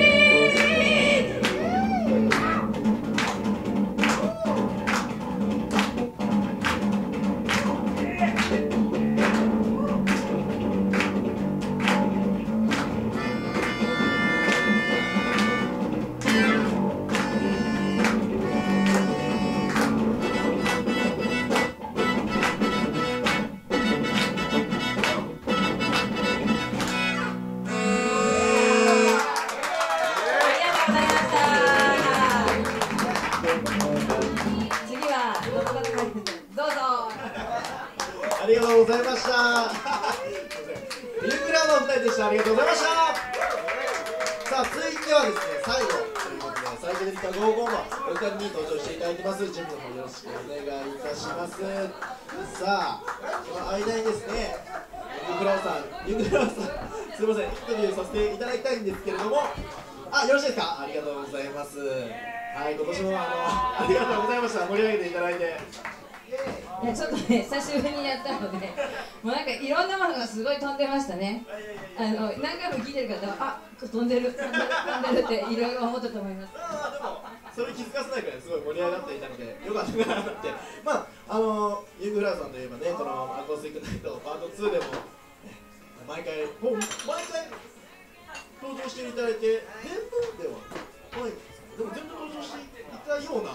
ありがとうございました。リュークラウドのふたりでした。ありがとうございました。さあ続いてはですね、最後ということでサイケデリカゴーゴーのお二人に登場していただきます。準備の方よろしくお願いいたします。さあこの間にですね、リュークラウドさん、リュークラウドさんすいません、インタビューさせていただきたいんですけれども、あ、よろしいですか。ありがとうございます。はい、今年もあのありがとうございました。盛り上げていただいて。 いやちょっとね久しぶりにやったので、もうなんかいろんなものがすごい飛んでましたね。あの何回も聞いてる方は、あ、飛んでる飛んでる飛んでるっていろいろ思ったと思います。 あでもそれ気づかせないくらいすごい盛り上がっていたのでよかったかなって。まああのユーグラウさんといえばね、このアコースティックナイトパートツーでも、ね、毎回もう毎回登場していただいて全部ではないんですか。でも全部登場していたような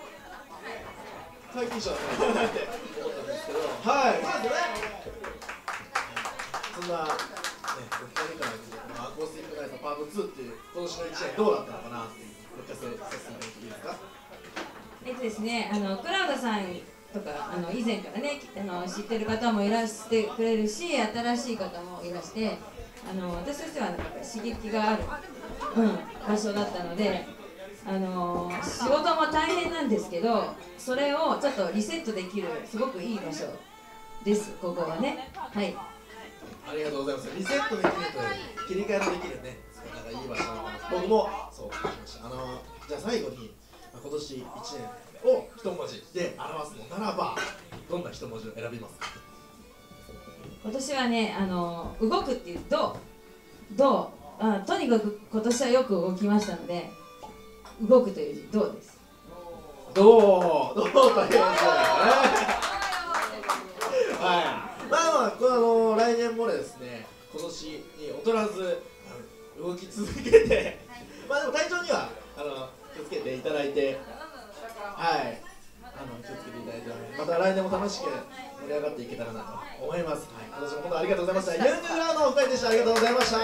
解禁者だったなって思ったんですけど、はい、そうですね。そんなね、お二人から見てこのアコースティックナイトパートツーっていう今年のいちねんどうだったのかなっていうお聞かせさせていただいていいですか。 えっとですね、あのクラウドさんとかあの以前からねあの知ってる方もいらしてくれるし、新しい方もいらして、あの私としてはなんか刺激がある、うん、場所だったので、あの仕事も大変なんですけど、それをちょっとリセットできるすごくいい場所です、ここはね。はい。 ありがとうございます。リセットできると切り替えのできるね、なんかいい場所だと思います。僕もそう感じました。あのじゃあ最後に今年いちねんを一文字で表すのならばどんな一文字を選びますか。 今年はね、あの動くっていう動動あとにかく今年はよく動きましたので、動くという字動です。 どうどうというやつだよね。はい。まあまあこのあの来年もですね、今年に劣らず動き続けて、まあでも体調にはあの気をつけていただいて、はい。あの気をつけていただいて、また来年も楽しく盛り上がっていけたらなと思います。はい。今年も本当ありがとうございました。ユンググラウンドのお二人でした。ありがとうございました。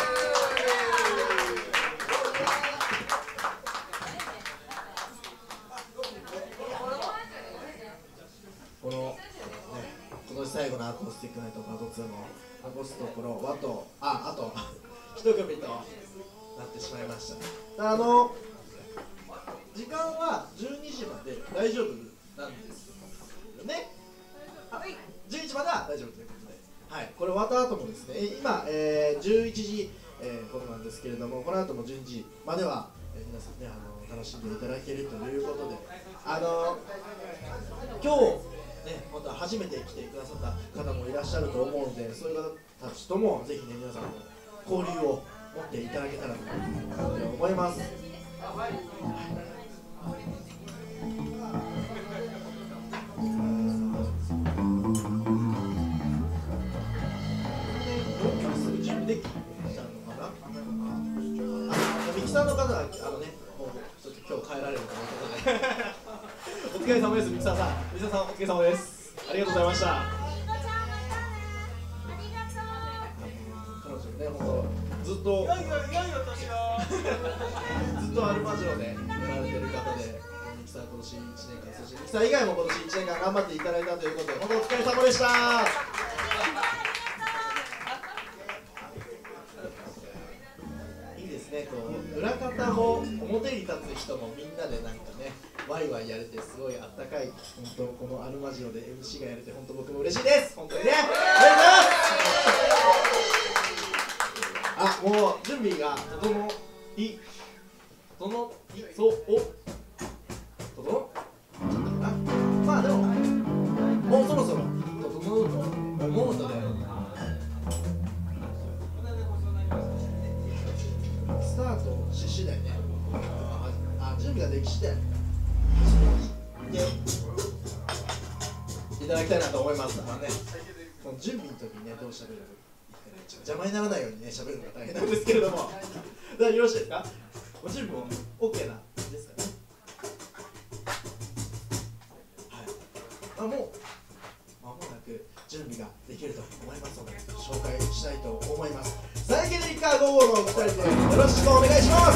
この、ね、今年最後のアコースティックナイトパートツーの残すところあとああと一組となってしまいました。あの時間はじゅうにじまで大丈夫なんですよね。じゅういちじまでは大丈夫ということで、はい、これ終わった後もですね、今、えー、じゅういちじ、えー、頃なんですけれども、この後もじゅうにじまでは、えー、皆さんね、あの楽しんでいただけるということで、あの今日ね、また初めて来てくださった方もいらっしゃると思うので、そういう方たちともぜひね、皆さんも交流を持っていただけたらと思います。はい、準備できたのかな。あ、ミキサーの方はあのね、もうちょっと今日帰られるということでお疲れ様です。ミキサーさん、ミキサーさんお疲れ様です。ありがとうございました。彼女ね、本当ずっとずっとアルマジロでやられてる方で、ミキサー今年いちねんかん、そしてミキサー以外も今年いちねんかん頑張っていただいたということで、本当お疲れ様でした。いいですね、こう裏方も表に立つ人もみんなでなんかね、ワイワイやれてすごいあったかい、本当このアルマジロで エムシー がやれて本当僕も嬉しいです。本当にね、ありがとうございます。あ、もう準備が整い整いそうお整っちゃったかな。まあでももうそろそろ整うと思うので、スタートし次第ね、あ、準備ができ次第でいただきたいなと思います。あのね、この準備の時にね、どうしゃべるか邪魔にならないようにね、喋るのが大変なんですけれどもだからよろしいですか？ご準備も OK なんですかね。はい、あ、もう間もなく準備ができると思いますので紹介したいと思います。サイケデリカゴーゴーのお二人でよろしくお願いします。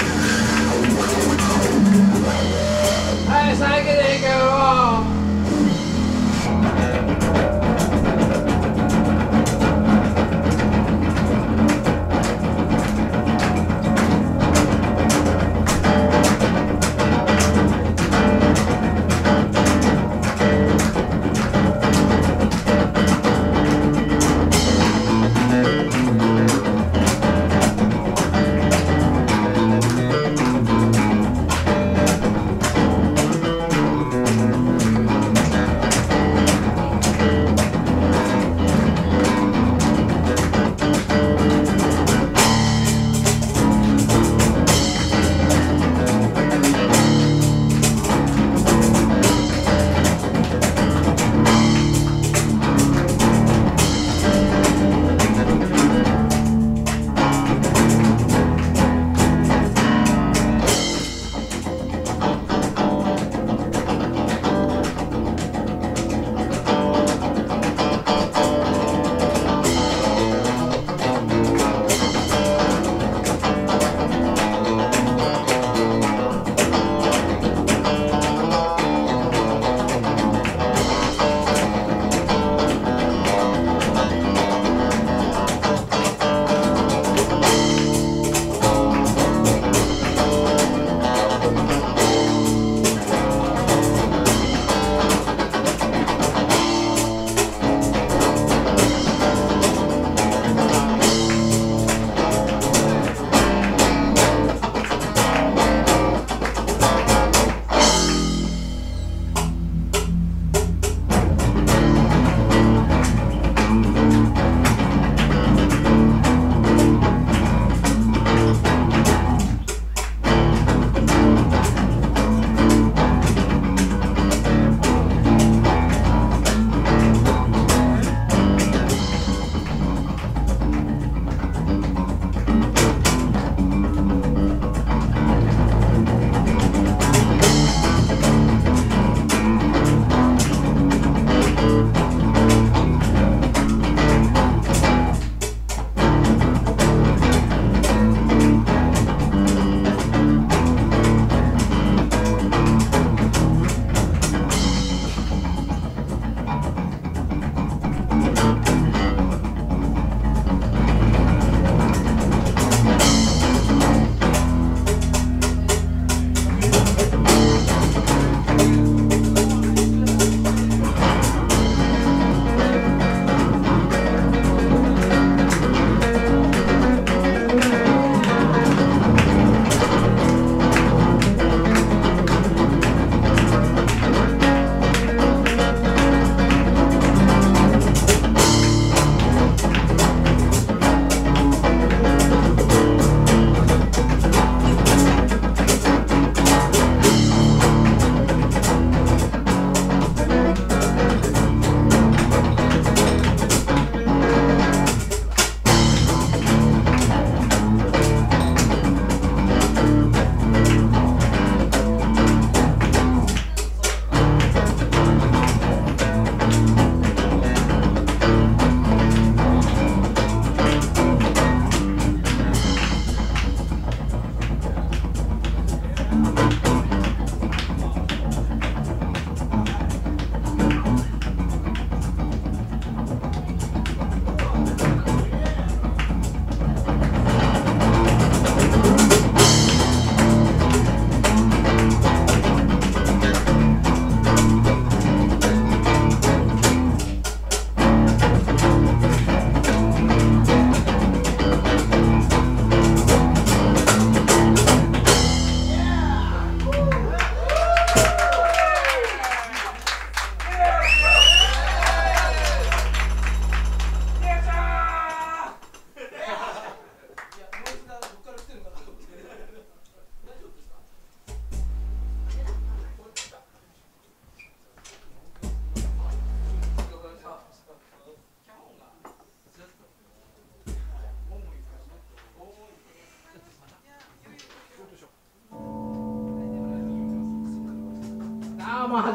はい、サイケデリカゴー。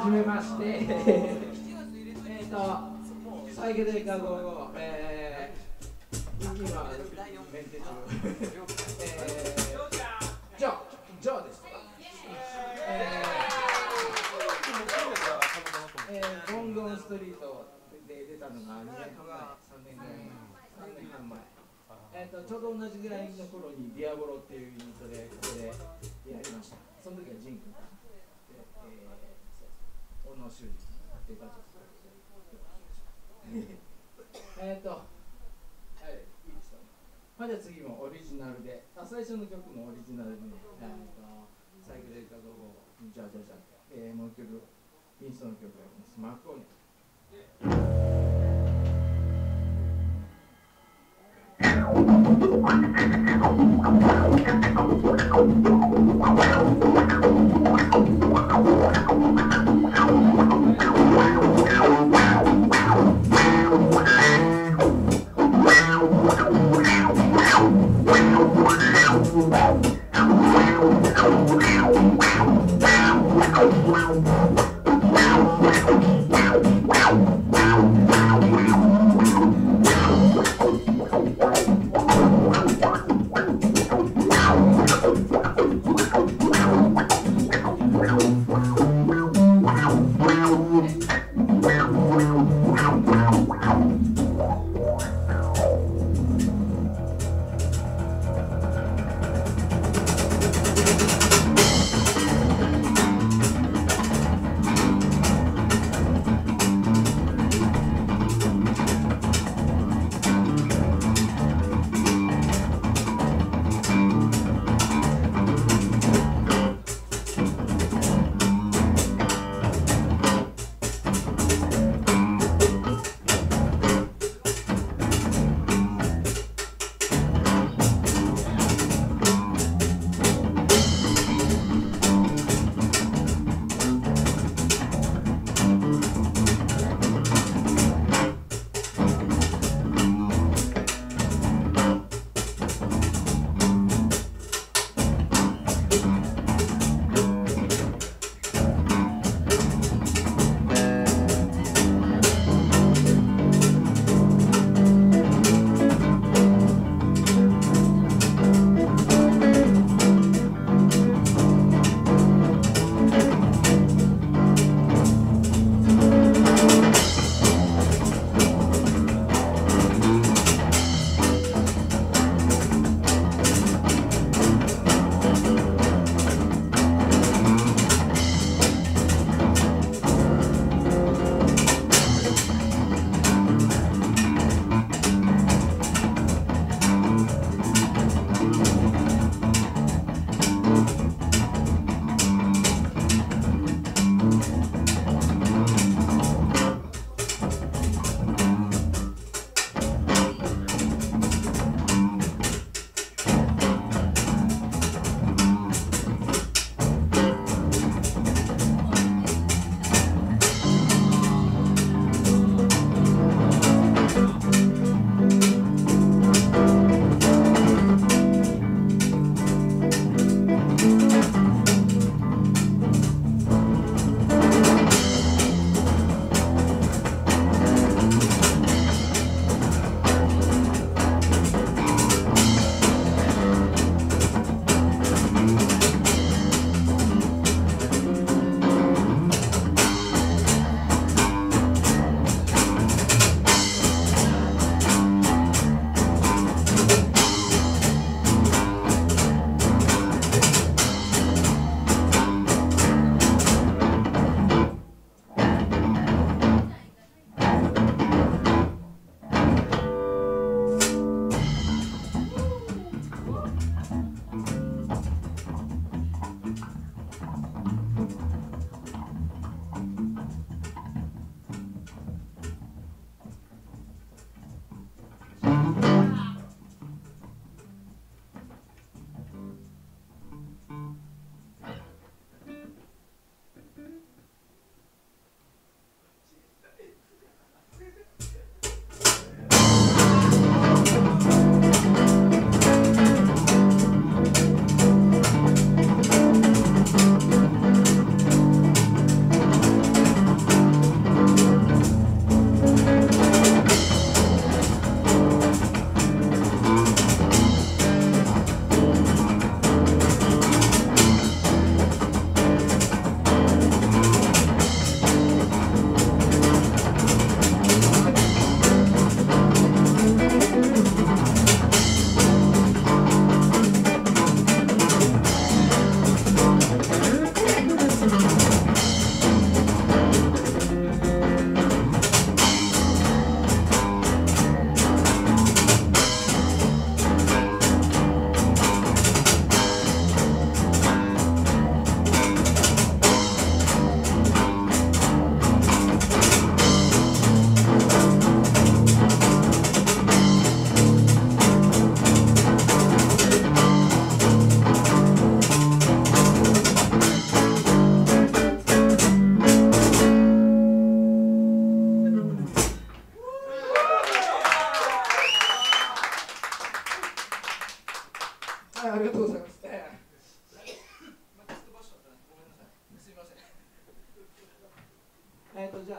じめましてえっとサイケデリカゴーゴー、えー、今メンテ中えー、ジョージョーです、えーえー、ゴンゴンストリートで出たのがにねんはんまえ、さんねんぐらいさんねんはんまえ、えー、とちょうど同じぐらいの頃にディアボロっていうユニットでここでやりました。その時はジン君で、えー、小野修二っていうかちょっとえっとはいいいですかね。まあ、じゃあ次もオリジナルで、あ最初の曲もオリジナルで、えー、とサイクデリカゴーゴーじゃあじゃあじゃあ、えー、もう一曲インストの曲があります。マクオネ Wow.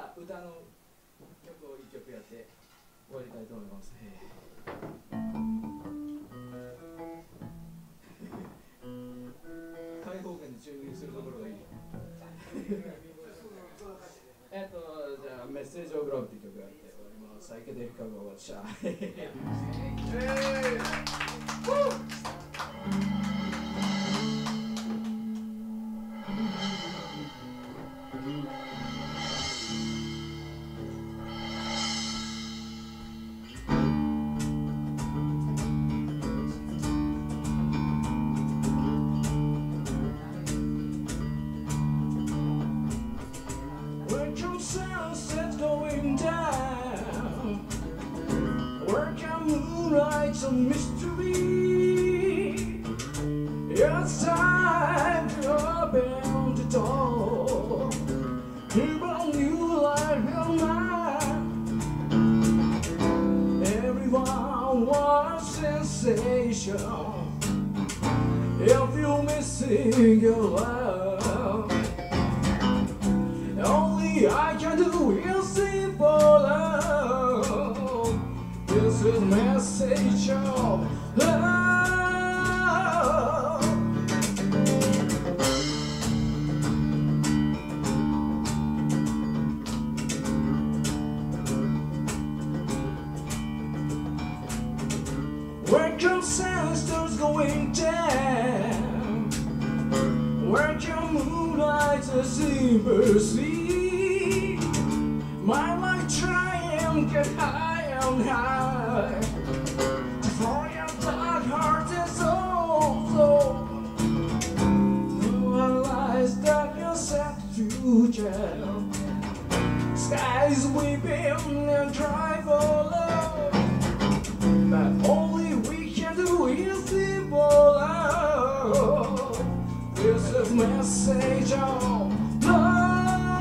は歌の曲をいっきょくやって終わりたいと思います。開放感で注入するところがいい。えっと、じゃあ、メッセージオブラブっていう曲やって終わります。サイケデリカが終わっちゃう。 Sunset's going down. Work and moonlight's a mystery. It's time to open the door. Keep on new life your mind. Everyone wants sensation. If you're missing your love, only I can do is simple love. This is a message of love. Where consensus going down, where your moonlight's a simple sea. My light try and get high and high. For your dark heart is so, so. Realize that you're set future. Skies weeping and dry for love. But only we can do is simple love. This is message of love.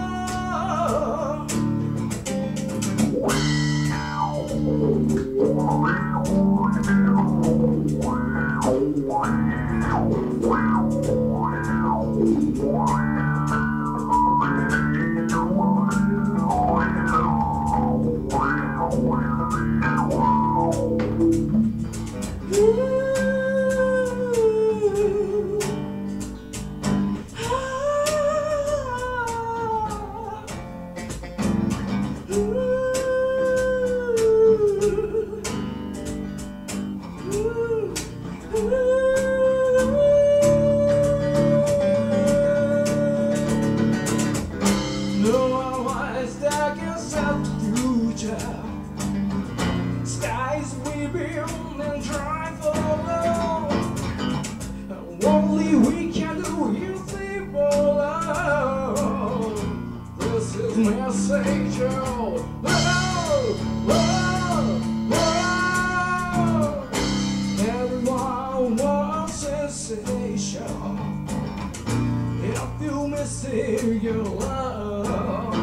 Only we can do is simple love. This is message of love, love, love. Everyone wants sensation. If you missing your love,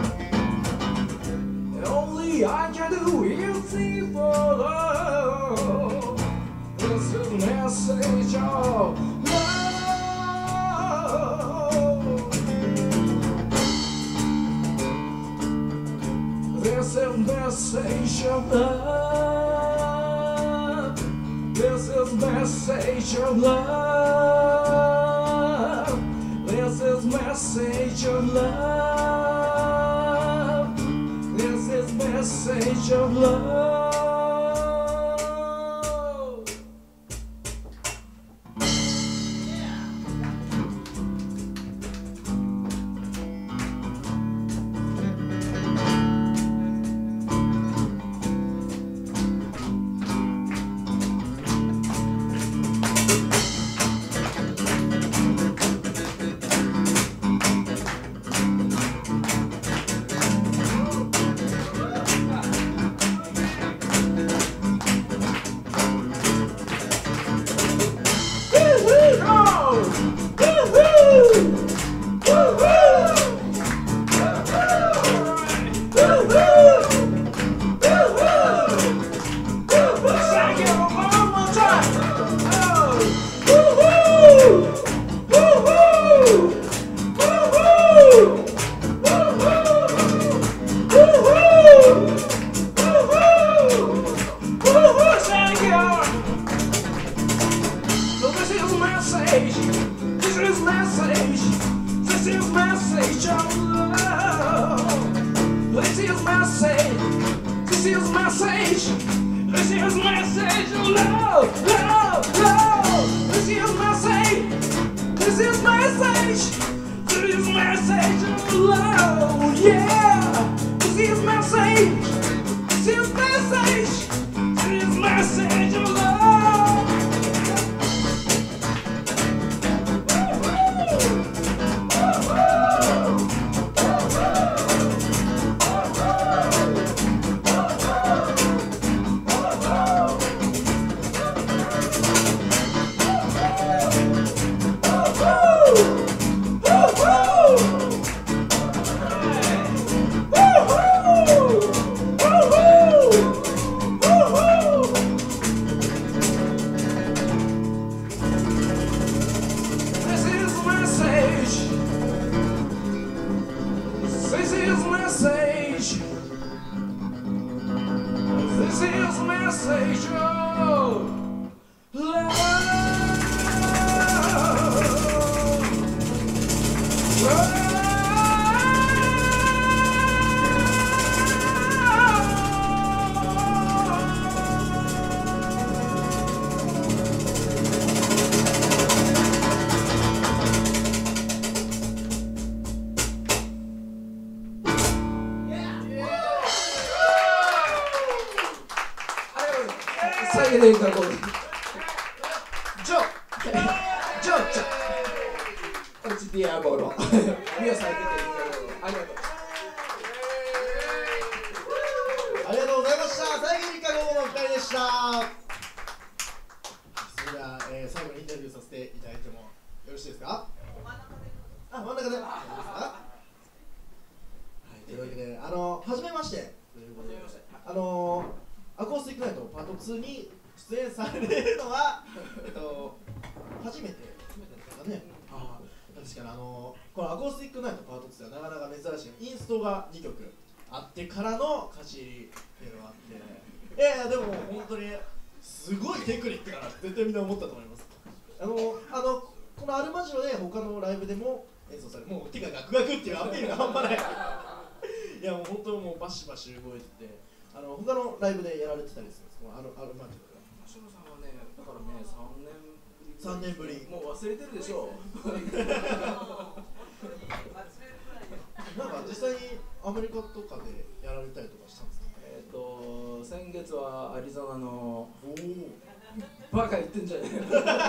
only I can do is simple love. This is message of this is message of love. This is message of love. This is message of love. This is message of love. message. This is message. This is message. Love, love, love. This is message. This is message. This is message. Love, yeah. This is message. This is message. This is message. Love. 最後にかこう。 ジョージョージョーこっちディアボロ。ミオさん出てるありがとう。 ありがとうございました。最後にかごのふたりでした。それでは、えー、最後にインタビューさせていただいてもよろしいですか？あ、真ん中で。いいですか？はい、というわけで、あの、はじめましてということで、あのアコースティックナイトパートツーに出演されるのは、えっと、初めて、初めてですかね。あ確かにあのこのアコースティックナイトパートツーはなかなか珍しい、インストがにきょくあってからの歌詞っていうのがあって、いやいや、でも本当にすごいテクニックだな、絶対みんな思ったと思います。あの、あのこのアルマジロで他のライブでも演奏され、もう手がガクガクっていうアピールが半端ない。いやもう本当もうバシバシ動いてて、あの他のライブでやられてたりするんです。このアルアルマジロが。 マシロさんはね、だからね、さんねんぶり。 さんねんぶり。 もう忘れてるでしょう。 なんか実際にアメリカとかでやられたりとかしたんですか？ えっと先月はアリゾナの。 おお。 バカ言ってんじゃねえよ。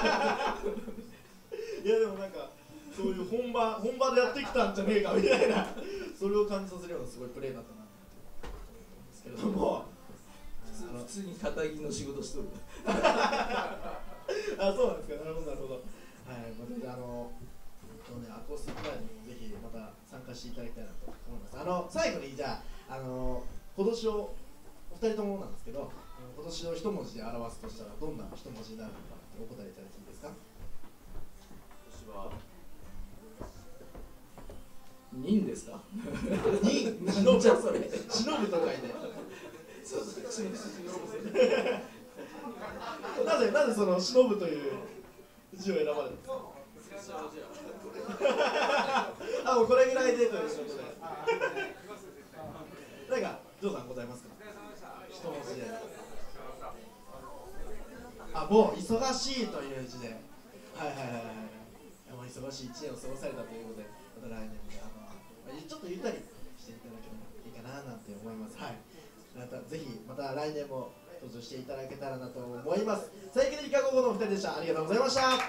いやでもなんかそういう本場本場でやってきたんじゃねえかみたいな、それを感じさせるようなすごいプレーだったなと思うんですけれども、 普通に肩着の仕事しとる。 あ、そうなんですか。なるほどなるほど。はい、またあのこのねアコースティックライブにもぜひまた参加していただきたいなと思います。あの最後にじゃああの今年をお二人ともなんですけど、今年を一文字で表すとしたらどんな一文字になるのかお答えいただいていいですか？ 今年は忍ですか？ 忍、忍ぶ、 じゃそれ。 忍ぶと書いて。 そうそう、忍ぶ。 なぜなぜその忍ぶという字を選ばれたんですか？あ、もうこれぐらいでということで。なんかジョーさんございますか？一文字で。あ、もう忙しいという字で。はいはいはいはい。もう忙しい一年を過ごされたということで、また来年であのちょっとゆったりしていただければいいかななんて思います。はい。またぜひまた来年も登場していただけたらなと思います。サイケデリカゴゴのお二人でした。ありがとうございました。はい、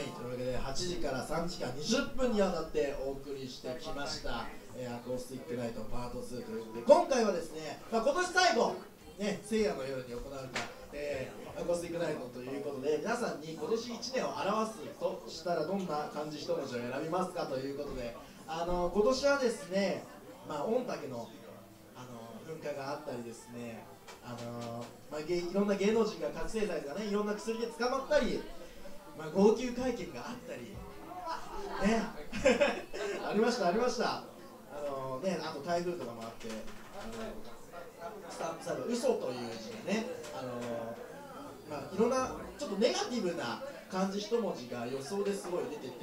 というわけではちじからさんじかんにじゅっぷんにわたってお送りしてきました、えー、アコースティックナイトパートツーということで、今回はですね、まあ、今年最後ね、聖夜の夜に行われた、えー、アコースティックナイトということで、皆さんに今年いちねんを表すとしたらどんな漢字一文字を選びますかということで、あの今年はですね、まあ、御嶽の、あの噴火があったりですね、あのまあ、いろんな芸能人が覚醒剤とかね、いろんな薬で捕まったり、まあ、号泣会見があったりねありましたありました。あのね、あと台風とかもあって、あのスタンプサイド嘘という字がね、あのまあ、いろんなちょっとネガティブな漢字一文字が予想ですごい出てて、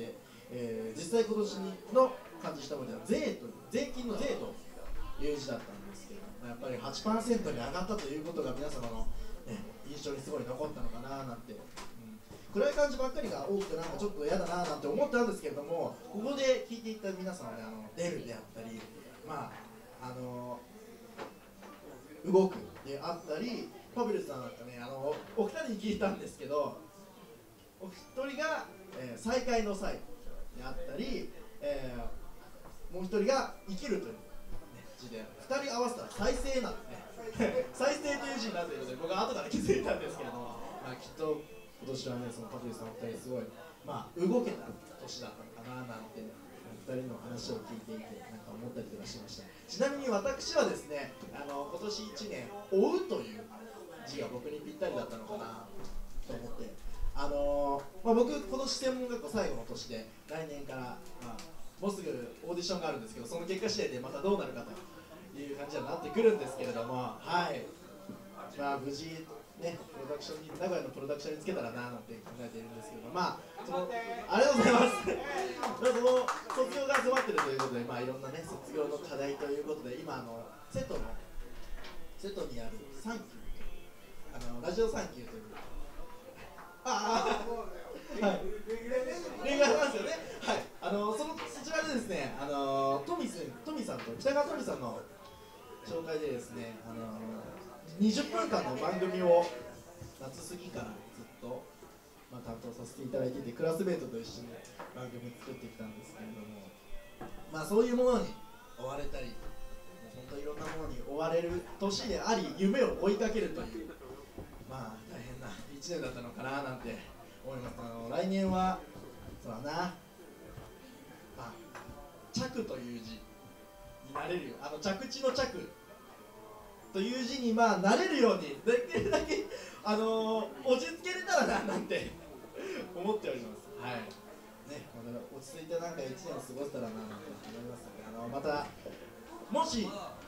えー、実際今年の漢字一文字は税と税金の税という字だったんですけど、やっぱり はちパーセント に上がったということが皆様の、ね、印象にすごい残ったのかななんて、うん、暗い感じばっかりが多くてなんかちょっと嫌だななんて思ったんですけれども、ここで聞いていた皆さんは、ね、あの出るであったり、まああの動くであったり、パビルさんなんかね、あのお二人に聞いたんですけど、お一人が、えー、再会の際であったり、えー、もう一人が生きるという、ね、字で、二人合わせたら再生なんですね再生という字になっているので、僕は後から気づいたんですけれども、まあ、きっと今年はね、そのパビルさんお二人すごい、まあ、動けた年だったのかななんて、ふたりの話を聞いていてなんか思ったりとかしました。ちなみに私はですね、あの今年いちねん「追う」という字が僕にぴったりだったのかなと思って、あのーまあ、僕今年専門学校最後の年で、来年から、まあ、もうすぐオーディションがあるんですけど、その結果次第でまたどうなるかという感じになってくるんですけれども、はい、まあ、無事ね、プロダクションに名古屋のプロダクションにつけたらななんて考えているんですけど、まあそのありがとうございますまあその卒業が迫ってるということで、まあいろんなね卒業の課題ということで、今あの瀬戸の瀬戸にあるサンキュー、あのラジオサンキューという、ああはい恋愛なんですよね、はい、あのそのそちらでですね、あのトミストミさんと北川トミさんの紹介でですね、あのにじゅっぷんかんの番組を夏過ぎからずっと、まあ、担当させていただいていて、クラスメートと一緒に番組作ってきたんですけれども、まあそういうものに追われたり、本当いろんなものに追われる年であり、夢を追いかけるという、まあ大変ないちねんだったのかななんて思います。あの来年はそうだな、まあ着という字になれるよ、あの着地の着という字にまあなれるようにできるだけ、あのー、落ち着けれたらななんて思っております。はいね、また落ち着いてなんかいちねんを過ごせたらななんて思いますので、あのまたもし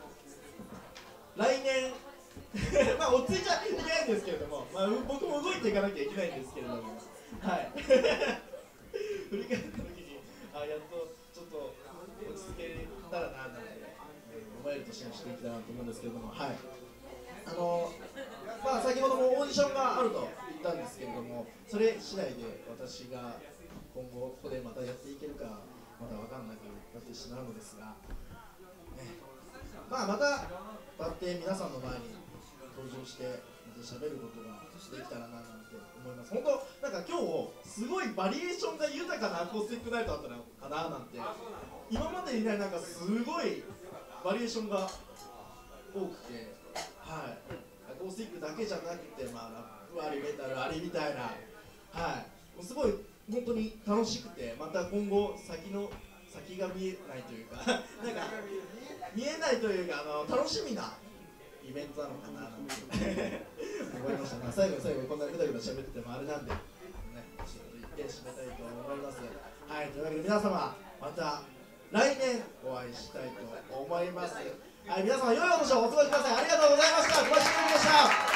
来年まあ落ち着いちゃいけないんですけれども、まあ、僕も動いていかなきゃいけないんですけれども、はい振り返った時にあやっとちょっと落ち着けたらななんて思える年にしていきたいなと思うんですけれども、はい、あのまあ先ほどもオーディションがあると言ったんですけれども、それ次第で私が今後ここでまたやっていけるかまだ分かんなくなってしまうのですが、ね、まあまたこうやって皆さんの前に登場してまた喋ることができたらななんて思います。本当なんか今日すごいバリエーションが豊かなアコースティックナイトだったのかななんて、今までにないなんかすごいバリエーションが多くて、はい、アコースティックだけじゃなくて、まあ、ラップありメタルありみたいな、はい、すごい本当に楽しくて、また今後先の先が見えないというかなんか見えないというか、あの楽しみなイベントなのかななんて思いましたね。最後最後こんなぐだぐだ喋っててもあれなんで、ね、ちょっと一点締めたいと思います。はい、というわけで皆様また来年お会いしたいと思います。はい、皆様良いお年をお過ごしください。ありがとうございました。小林でした。